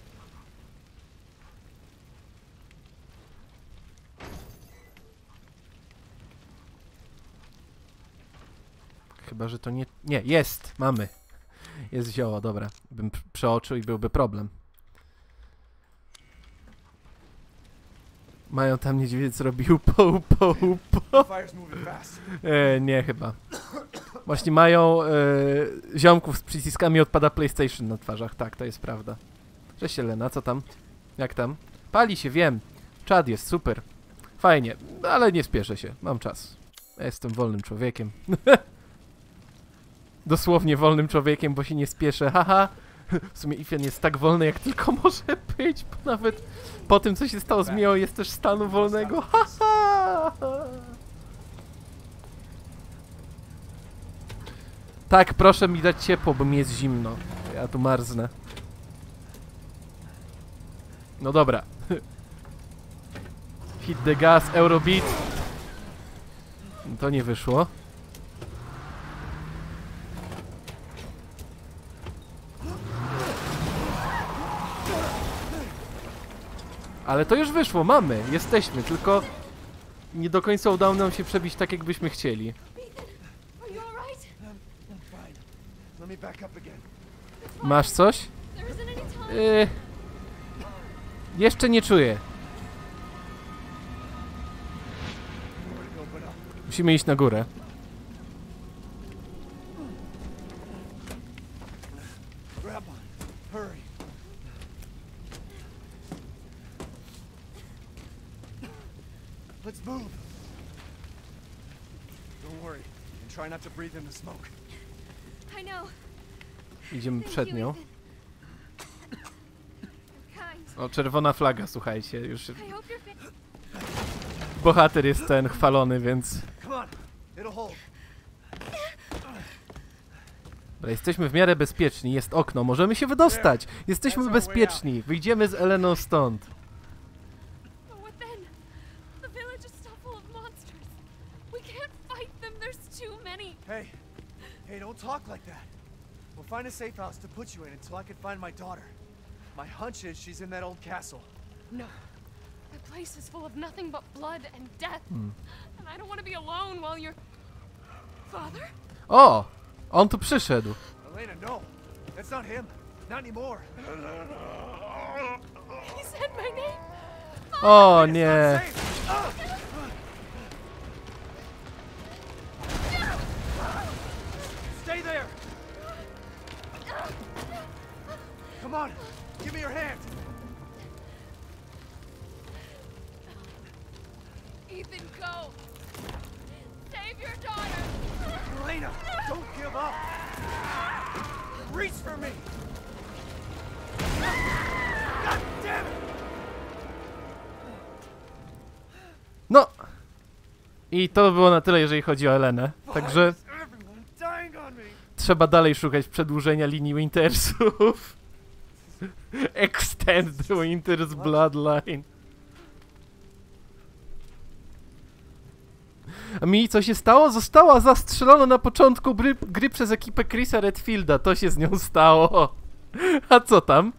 Speaker 1: Chyba, że to nie... Nie, jest! Mamy! Jest zioło, dobra. Bym przeoczył i byłby problem. Mają tam niedźwiedź robił po. Nie, chyba. Właśnie mają ziomków z przyciskami odpada PlayStation na twarzach. Tak, to jest prawda. Cześć Elena, co tam? Jak tam? Pali się, wiem. Czad jest, super. Fajnie, ale nie spieszę się. Mam czas. Ja jestem wolnym człowiekiem. Dosłownie wolnym człowiekiem, bo się nie spieszę. Haha. W sumie Ifian jest tak wolny, jak tylko może być, bo nawet po tym, co się stało z Mią, jest też stanu wolnego. Haha. Tak, proszę mi dać ciepło, bo mi jest zimno. Ja tu marznę. No dobra. Hit the gas, Eurobeat. To nie wyszło. Ale to już wyszło, mamy, jesteśmy, tylko nie do końca udało nam się przebić tak, jakbyśmy chcieli.
Speaker 2: Are you alright?
Speaker 3: I'm fine. Let me back up again.
Speaker 1: Masz coś?
Speaker 2: There isn't any time.
Speaker 1: Jeszcze nie czuję.
Speaker 3: Nowhere to go but up.
Speaker 1: Musimy iść na górę.
Speaker 3: Grab on. Hurry. Let's move. Don't worry. And try not to breathe in the smoke.
Speaker 2: I know.
Speaker 1: Idziemy
Speaker 2: Thank
Speaker 1: przed
Speaker 2: you,
Speaker 1: nią.
Speaker 2: Ethan. Kind.
Speaker 1: O, czerwona flaga, słuchajcie, już
Speaker 2: I hope you're
Speaker 1: bohater jest ten chwalony, więc...
Speaker 3: Come on. It'll hold.
Speaker 1: Dobra, jesteśmy w miarę bezpieczni, jest okno, możemy się wydostać! Jesteśmy bezpieczni, wyjdziemy z Eleną stąd.
Speaker 2: But what then? The village is still full of monsters. We can't fight them. There's too many.
Speaker 3: Hey. Hey, don't talk like that. We'll find a safe house to put you in until I can find my daughter. My hunch is she's in that old castle.
Speaker 2: No. The place is full of nothing but blood and death. And I don't want to be alone while you're... Father?
Speaker 1: O! On tu przyszedł.
Speaker 3: Elena, no. That's not him. Not anymore.
Speaker 2: He said my name.
Speaker 1: O
Speaker 3: It's not
Speaker 1: nie!
Speaker 3: safe. Stay there. Come on. Give me your hand.
Speaker 2: Ethan, go. Save your daughter.
Speaker 3: Elena, don't give up. Reach for me. God damn it.
Speaker 1: No! I to było na tyle, jeżeli chodzi o Elenę. Także
Speaker 3: Why is everyone dying on me?
Speaker 1: trzeba dalej szukać przedłużenia linii Wintersów. Extend the Winters Bloodline. A mi co się stało? Została zastrzelona na początku gry przez ekipę Chrisa Redfielda. To się z nią stało. A co tam?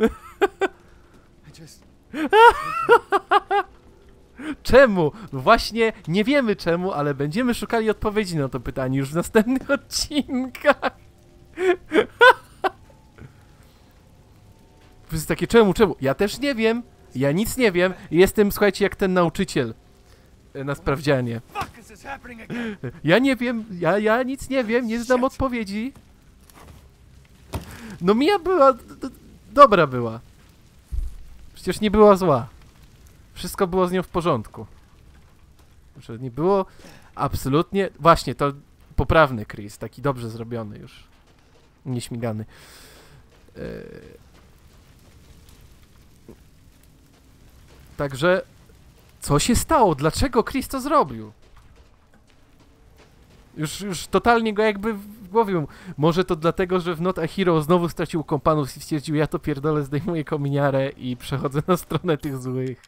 Speaker 3: I just...
Speaker 1: Czemu? No właśnie nie wiemy czemu, ale będziemy szukali odpowiedzi na to pytanie już w następnych odcinkach. To jest takie czemu? Ja też nie wiem. Ja nic nie wiem. Jestem, słuchajcie, jak ten nauczyciel na sprawdzianie.
Speaker 3: Fuck is this happening again?
Speaker 1: Ja nie wiem, ja nic nie wiem, nie znam odpowiedzi. No Mia była... dobra była. Przecież nie była zła. Wszystko było z nią w porządku. Że nie było absolutnie... Właśnie, to poprawny Chris, taki dobrze zrobiony już. Nieśmigany. Także... Co się stało? Dlaczego Chris to zrobił? Już totalnie go jakby w głowie mam. Może to dlatego, że w Not a Hero znowu stracił kompanów i stwierdził, ja to pierdolę, zdejmuję kominiarę i przechodzę na stronę tych złych.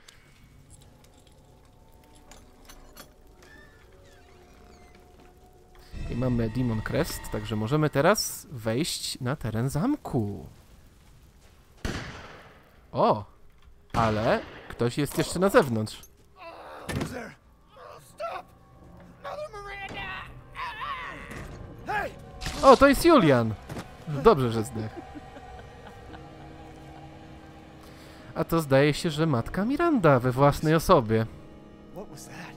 Speaker 1: I mamy Demon Crest, także możemy teraz wejść na teren zamku. O! Ale ktoś jest jeszcze na zewnątrz.
Speaker 3: Who's there?
Speaker 4: Stop! Mother Miranda!
Speaker 3: Hey!
Speaker 1: O, to jest Julian! Dobrze, że zdechł. A to zdaje się, że matka Miranda we własnej osobie.
Speaker 3: What was that?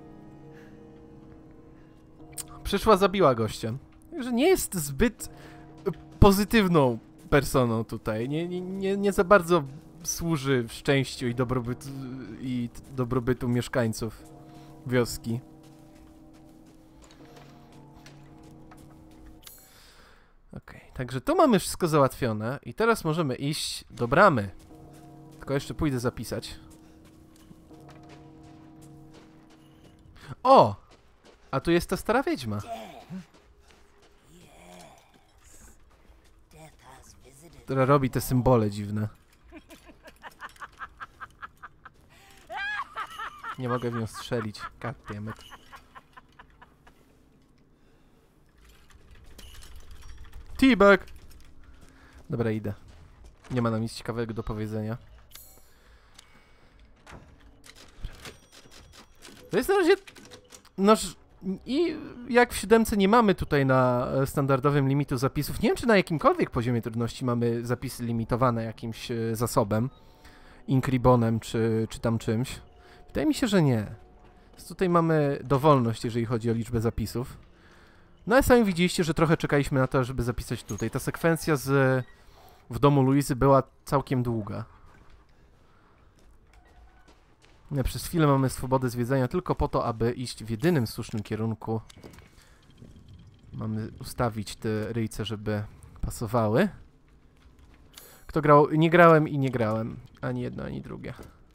Speaker 1: Przyszła, zabiła gościa. Także nie jest zbyt pozytywną personą tutaj. Nie za bardzo służy w szczęściu i dobrobytu mieszkańców wioski. Okej, także tu mamy wszystko załatwione i teraz możemy iść do bramy. Tylko jeszcze pójdę zapisać. O! A tu jest ta stara wiedźma.
Speaker 8: Death
Speaker 1: która robi te symbole dziwne. Nie mogę w nią strzelić. Goddammit. T-bag! Dobra, idę. Nie ma nam nic ciekawego do powiedzenia. To jest na razie... Nasz... I jak w 7 nie mamy tutaj na standardowym limitu zapisów, nie wiem czy na jakimkolwiek poziomie trudności mamy zapisy limitowane jakimś zasobem, inkribonem czy tam czymś. Wydaje mi się, że nie. Więc tutaj mamy dowolność, jeżeli chodzi o liczbę zapisów. No ale sami widzieliście, że trochę czekaliśmy na to, żeby zapisać tutaj. Ta sekwencja w domu Luizy była całkiem długa. Przez chwilę mamy swobodę zwiedzania tylko po to, aby iść w jedynym słusznym kierunku. Mamy ustawić te ryjce, żeby pasowały. Kto grał? Nie grałem i nie grałem. Ani jedno, ani drugie.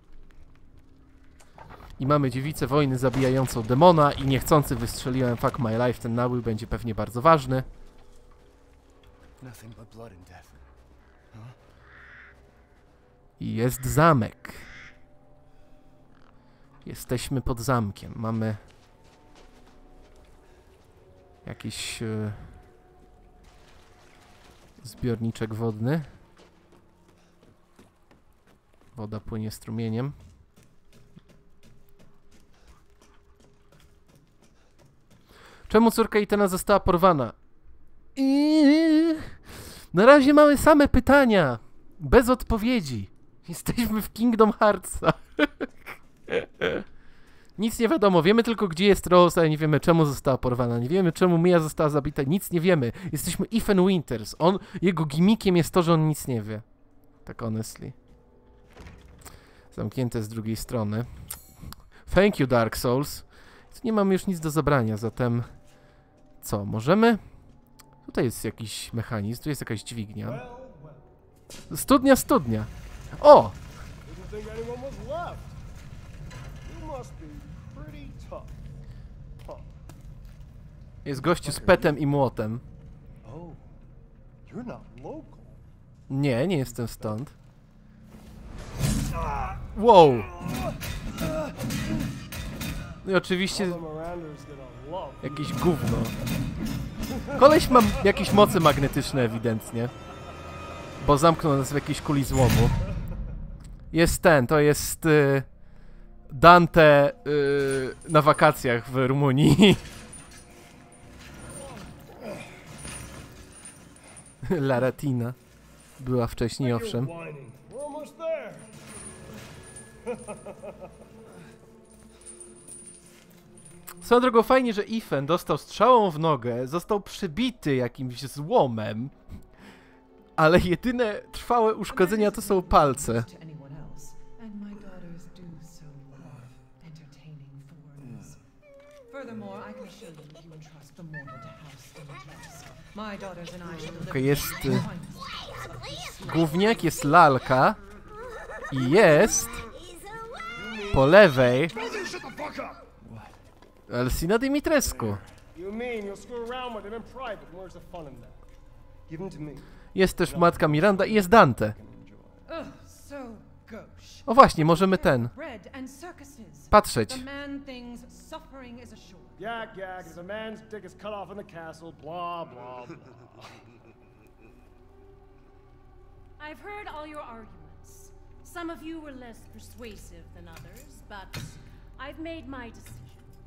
Speaker 1: I mamy dziewicę wojny zabijającą demona i niechcący wystrzeliłem fuck my life. Ten nabój będzie pewnie bardzo ważny. I jest zamek. Jesteśmy pod zamkiem. Mamy jakiś zbiorniczek wodny. Woda płynie strumieniem. Czemu córka Ethana została porwana? Na razie mamy same pytania. Bez odpowiedzi. Jesteśmy w Kingdom Heartsa. Nic nie wiadomo. Wiemy tylko, gdzie jest Rose, ale nie wiemy, czemu została porwana. Nie wiemy, czemu Mia została zabita. Nic nie wiemy. Jesteśmy Ethan Winters. Jego gimmickiem jest to, że on nic nie wie. Tak honestly. Zamknięte z drugiej strony. Thank you, Dark Souls. Tu nie mamy już nic do zabrania, zatem... Co, możemy? Tutaj jest jakiś mechanizm, tu jest jakaś dźwignia. Studnia! O! Jest gościu z petem i młotem. Nie, nie jestem stąd. Wow! No i oczywiście jakieś gówno. Koleś ma jakieś moce magnetyczne ewidentnie. Bo zamknął nas w jakiejś kuli złomu. Jest to jest Dante na wakacjach w Rumunii. Laratina. Była wcześniej, owszem. Swoją drogą fajnie, że Ethan dostał strzałą w nogę, został przybity jakimś złomem, ale jedyne trwałe uszkodzenia to są palce. Okay, jest gówniak, jest lalka i jest po lewej Elsina Dimitrescu. Jest też matka Miranda i jest Dante. O właśnie, możemy patrzeć.
Speaker 2: I've heard all your arguments. Some of you were less persuasive than others, but I've made my decision.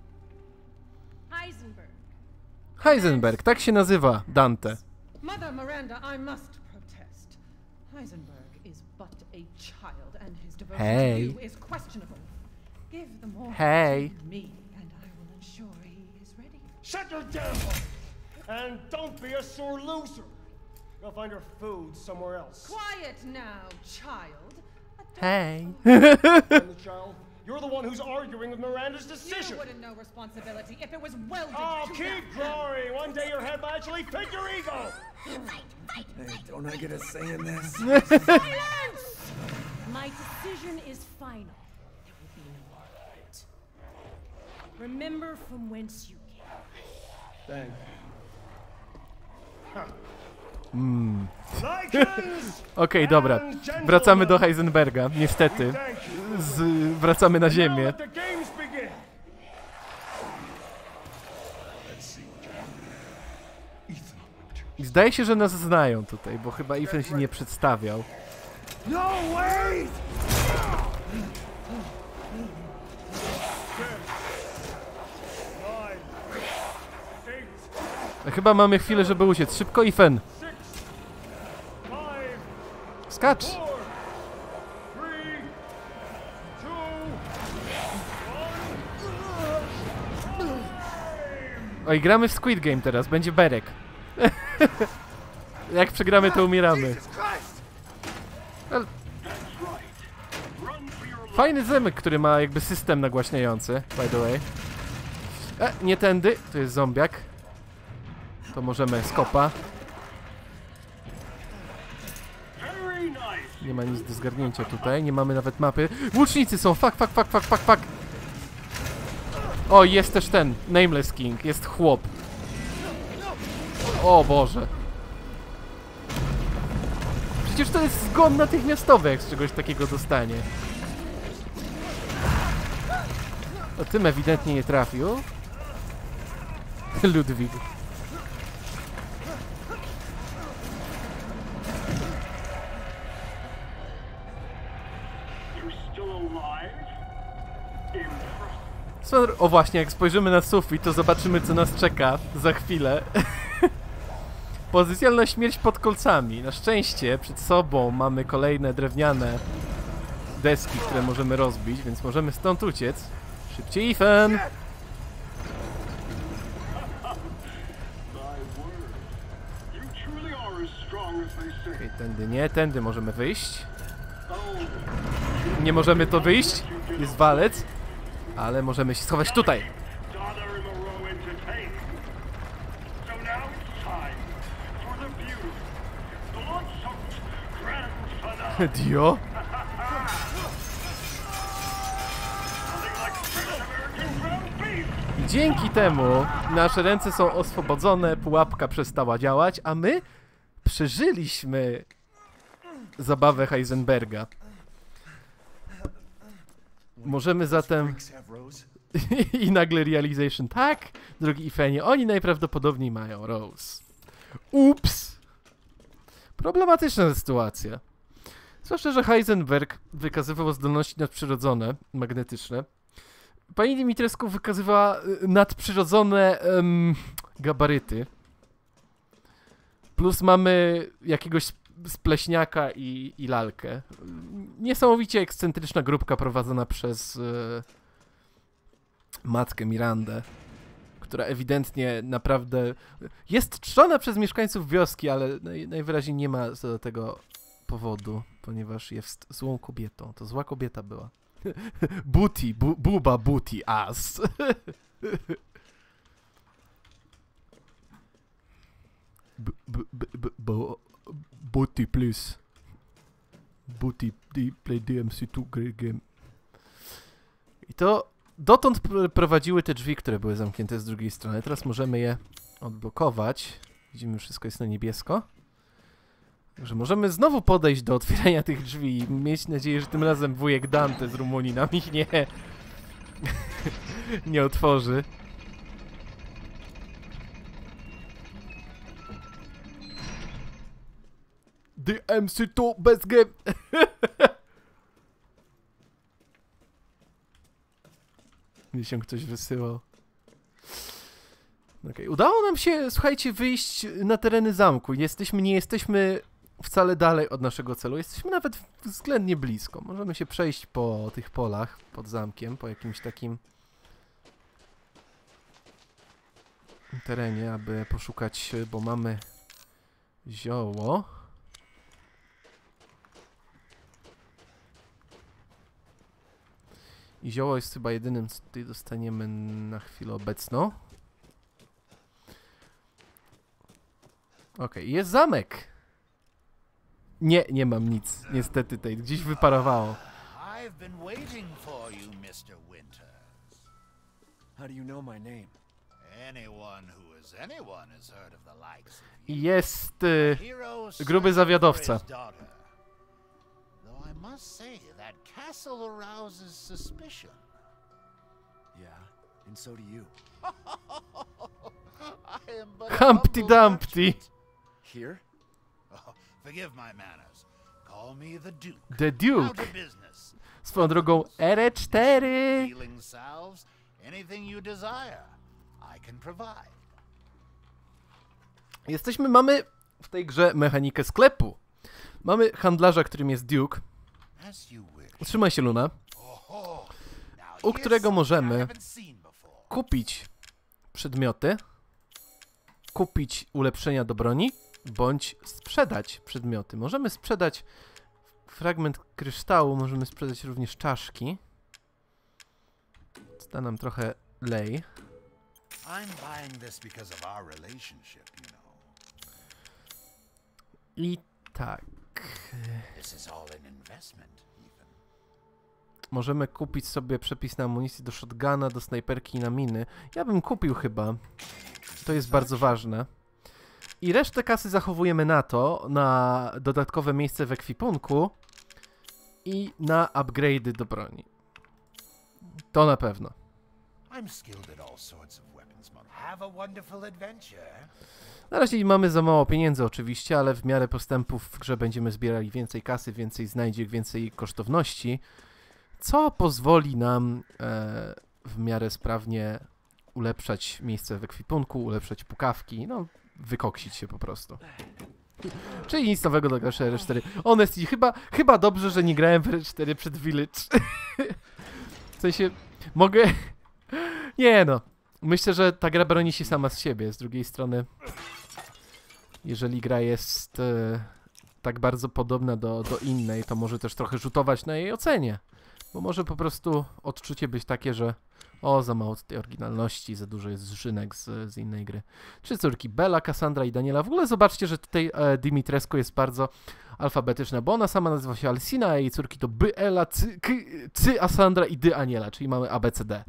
Speaker 1: Heisenberg, tak się nazywa Dante.
Speaker 6: Mother Miranda, I must protest. Heisenberg is but a child and his devotion to you is questionable. Give the more to me and I will ensure he is ready.
Speaker 4: Shut your damn mouth! And don't be a sore loser. Go find your food somewhere else.
Speaker 6: Quiet now, child.
Speaker 4: The child. You're the one who's arguing with Miranda's decision.
Speaker 6: You wouldn't know responsibility if it was welded
Speaker 4: Oh,
Speaker 6: to
Speaker 4: keep growing. One day your head will actually fit your ego.
Speaker 3: Hey, don't I get a say in this?
Speaker 2: Silence! My decision is final. There will be no argument. Remember from whence you came.
Speaker 4: Thank you. Huh.
Speaker 1: Okej, dobra. Wracamy do Heisenberga, niestety. Wracamy na ziemię. I zdaje się, że nas znają tutaj, bo chyba Ethan się nie przedstawiał. Chyba mamy chwilę, żeby uciec. Szybko, Ethan! Skacz! Oj, gramy w Squid Game teraz, będzie berek. Jak przegramy, to umieramy. Fajny zamek, który ma jakby system nagłaśniający, by the way. Nie tędy, to jest zombiak. To możemy skopa. Nie ma nic do zgarnięcia tutaj, nie mamy nawet mapy. Łucznicy są, fuck. O, jest też ten, Nameless King, jest chłop. O Boże. Przecież to jest zgon natychmiastowy, jak z czegoś takiego dostanie. O, tym ewidentnie nie trafił. Ludwig. O właśnie, jak spojrzymy na sufit, to zobaczymy, co nas czeka za chwilę. Pozycjalna śmierć pod kolcami. Na szczęście przed sobą mamy kolejne drewniane deski, które możemy rozbić, więc możemy stąd uciec. Szybciej, Ethan! Okay, tędy nie, tędy możemy wyjść. Nie możemy to wyjść, jest walec, ale możemy się schować tutaj. Dio. I dzięki temu nasze ręce są oswobodzone, pułapka przestała działać, a my przeżyliśmy zabawę Heisenberga. Możemy zatem... I nagle realization. Tak, drogi Ethanie, oni najprawdopodobniej mają Rose. Ups! Problematyczna sytuacja. Zwłaszcza, że Heisenberg wykazywał zdolności nadprzyrodzone, magnetyczne. Pani Dimitrescu wykazywała nadprzyrodzone gabaryty. Plus mamy jakiegoś spleśniaka i lalkę. Niesamowicie ekscentryczna grupka prowadzona przez matkę Mirandę, która ewidentnie naprawdę jest czczona przez mieszkańców wioski, ale najwyraźniej nie ma do tego powodu, ponieważ jest złą kobietą. To zła kobieta była. Booty, buba booty ass. Booty please. Booty play DMC2 game. I to dotąd prowadziły te drzwi, które były zamknięte z drugiej strony. Teraz możemy je odblokować. Widzimy, wszystko jest na niebiesko. Także możemy znowu podejść do otwierania tych drzwi i mieć nadzieję, że tym razem wujek Dante z Rumunii nam ich nie otworzy. DMC2 bez game. Mi się ktoś wysyłał. Okej, udało nam się, słuchajcie, wyjść na tereny zamku. Nie jesteśmy wcale dalej od naszego celu. Jesteśmy nawet względnie blisko. Możemy się przejść po tych polach pod zamkiem, po jakimś takim terenie, aby poszukać, bo mamy zioło. I zioło jest chyba jedynym, co tutaj dostaniemy na chwilę obecną. Okej, jest zamek! Nie mam nic. Niestety tutaj gdzieś wyparowało.
Speaker 8: I've been waiting for you, Mr. Winters.
Speaker 3: How do you know my name?
Speaker 1: I jest gruby zawiadowca.
Speaker 3: And so do you.
Speaker 1: Humpty Dumpty.
Speaker 3: Here?
Speaker 5: Oh, forgive my manners. Call me the Duke.
Speaker 1: The Duke.
Speaker 5: Now to business.
Speaker 1: Swoją drogą R4.
Speaker 5: Healing salves, anything you desire, I can provide.
Speaker 1: Mamy w tej grze mechanikę sklepu. Mamy handlarza, którym jest Duke. Trzymaj się, Luna. U którego możemy kupić przedmioty, kupić ulepszenia do broni, bądź sprzedać przedmioty. Możemy sprzedać fragment kryształu, możemy sprzedać również czaszki. Da nam trochę lej. I tak. Możemy kupić sobie przepis na amunicję do shotguna, do snajperki i na miny. Ja bym kupił chyba. To jest bardzo ważne. I resztę kasy zachowujemy na dodatkowe miejsce w ekwipunku i na upgrade'y do broni. To na pewno. Na razie mamy za mało pieniędzy oczywiście, ale w miarę postępów w grze będziemy zbierali więcej kasy, więcej znajdziek, więcej kosztowności, co pozwoli nam w miarę sprawnie ulepszać miejsce w ekwipunku, ulepszać pukawki, no wykoksić się po prostu. Czyli nic nowego do graczy R4. Honestly, chyba dobrze, że nie grałem w R4 przed Village. W sensie, mogę... Nie no, myślę, że ta gra broni się sama z siebie. Z drugiej strony, jeżeli gra jest tak bardzo podobna do innej, to może też trochę rzutować na jej ocenie. Bo może po prostu odczucie być takie, że za mało tej oryginalności, za dużo jest zżynek z innej gry. 3 córki, Bella, Cassandra i Daniela. W ogóle zobaczcie, że tutaj Dimitrescu jest bardzo alfabetyczna, bo ona sama nazywa się Alcina, a jej córki to By, Ela, Cy, Asandra i Dy, Aniela, czyli mamy ABCD.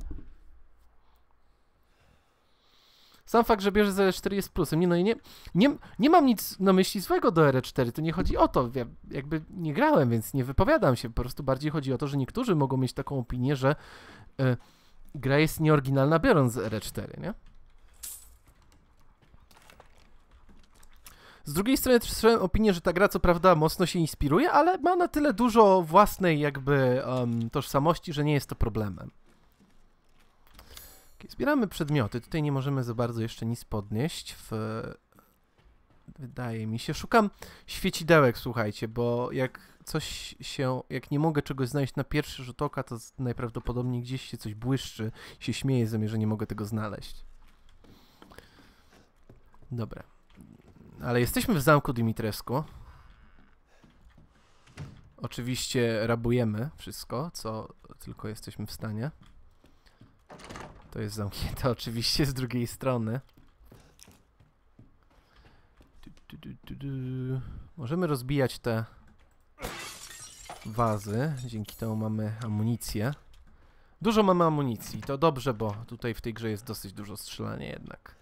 Speaker 1: Sam fakt, że bierze z R4 jest plusem. Nie mam nic na myśli złego do R4, to nie chodzi o to. Ja jakby nie grałem, więc nie wypowiadam się. Po prostu bardziej chodzi o to, że niektórzy mogą mieć taką opinię, że gra jest nieoryginalna biorąc z R4, nie? Z drugiej strony też słyszałem opinię, że ta gra co prawda mocno się inspiruje, ale ma na tyle dużo własnej jakby tożsamości, że nie jest to problemem. Zbieramy przedmioty. Tutaj nie możemy za bardzo jeszcze nic podnieść. Wydaje mi się. Szukam świecidełek, słuchajcie, bo jak nie mogę czegoś znaleźć na pierwszy rzut oka, to najprawdopodobniej gdzieś się coś błyszczy. Się śmieję ze mnie, że nie mogę tego znaleźć. Dobra. Ale jesteśmy w zamku Dimitrescu. Oczywiście rabujemy wszystko, co tylko jesteśmy w stanie. To jest zamknięte oczywiście z drugiej strony. Możemy rozbijać te wazy. Dzięki temu mamy amunicję. Dużo mamy amunicji. To dobrze, bo tutaj w tej grze jest dosyć dużo strzelania jednak.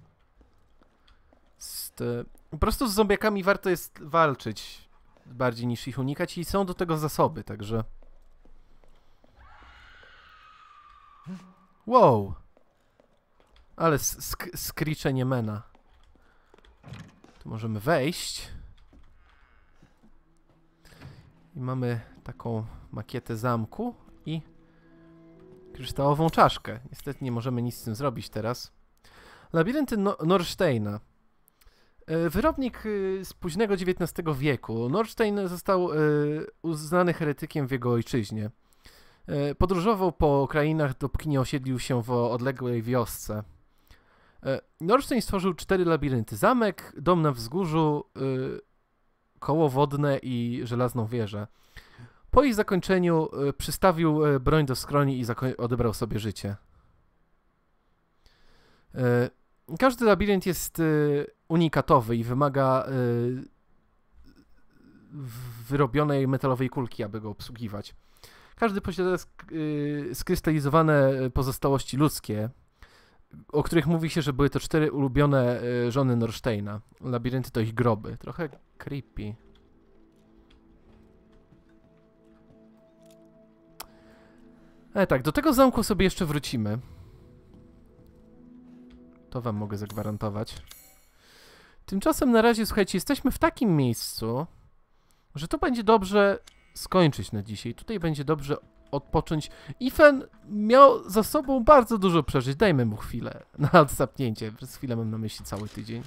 Speaker 1: Po prostu z zombiakami warto jest walczyć bardziej niż ich unikać i są do tego zasoby, także... Wow! Ale skriczenie mena. Tu możemy wejść. I mamy taką makietę zamku i kryształową czaszkę. Niestety nie możemy nic z tym zrobić teraz. Labirynty Norsteina. Wyrobnik z późnego XIX wieku. Norstein został uznany heretykiem w jego ojczyźnie. Podróżował po krainach, dopóki nie osiedlił się w odległej wiosce. Norstein stworzył 4 labirynty. Zamek, dom na wzgórzu, koło wodne i żelazną wieżę. Po ich zakończeniu przystawił broń do skroni i odebrał sobie życie. Każdy labirynt jest unikatowy i wymaga wyrobionej metalowej kulki, aby go obsługiwać. Każdy posiada skrystalizowane pozostałości ludzkie. o których mówi się, że były to 4 ulubione żony Norsteina. Labirynty to ich groby. Trochę creepy. Ale tak, do tego zamku sobie jeszcze wrócimy. To wam mogę zagwarantować. Tymczasem na razie, słuchajcie, jesteśmy w takim miejscu, że to będzie dobrze skończyć na dzisiaj. Tutaj będzie dobrze odpocząć. Ethan miał za sobą bardzo dużo przeżyć. Dajmy mu chwilę na odsapnięcie. Przez chwilę mam na myśli cały tydzień.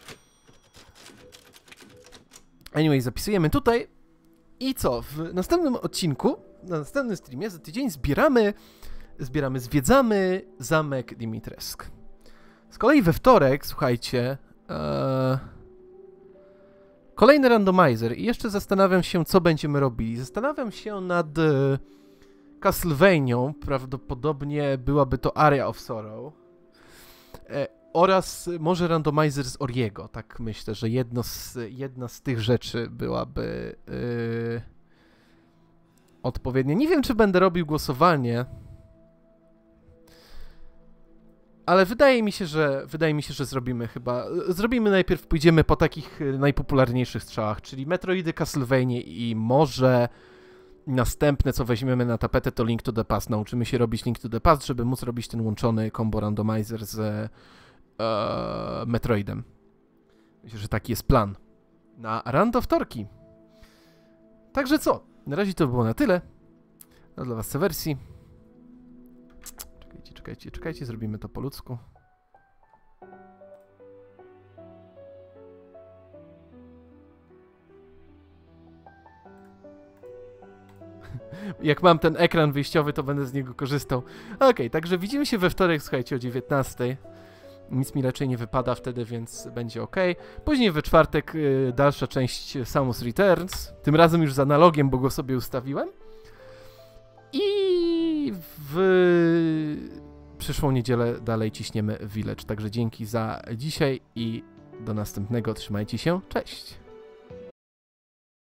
Speaker 1: Anyway, zapisujemy tutaj. I co? W następnym odcinku, na następnym streamie za tydzień zwiedzamy zamek Dimitrescu. Z kolei we wtorek, słuchajcie, kolejny randomizer i jeszcze zastanawiam się, co będziemy robili. Zastanawiam się nad Castlevanią, prawdopodobnie byłaby to Area of Sorrow, oraz może randomizer z Oriego. Tak myślę, że jedna z tych rzeczy byłaby odpowiednia. Nie wiem, czy będę robił głosowanie, ale wydaje mi się, że zrobimy najpierw, pójdziemy po takich najpopularniejszych strzałach, czyli Metroidy, Castlevania i może następne, co weźmiemy na tapetę, to Link to the Past. Nauczymy się robić Link to the Past, żeby móc robić ten łączony combo randomizer z Metroidem. Myślę, że taki jest plan na rando wtorki. Także co? Na razie to było na tyle. No, dla was Sewersji. Czekajcie, zrobimy to po ludzku. Jak mam ten ekran wyjściowy, to będę z niego korzystał. Okej, także widzimy się we wtorek, słuchajcie, o 19:00. Nic mi raczej nie wypada wtedy, więc będzie ok. Później we czwartek dalsza część Samus Returns. Tym razem już z analogiem, bo go sobie ustawiłem. I w przyszłą niedzielę dalej ciśniemy Village. Także dzięki za dzisiaj i do następnego. Trzymajcie się. Cześć!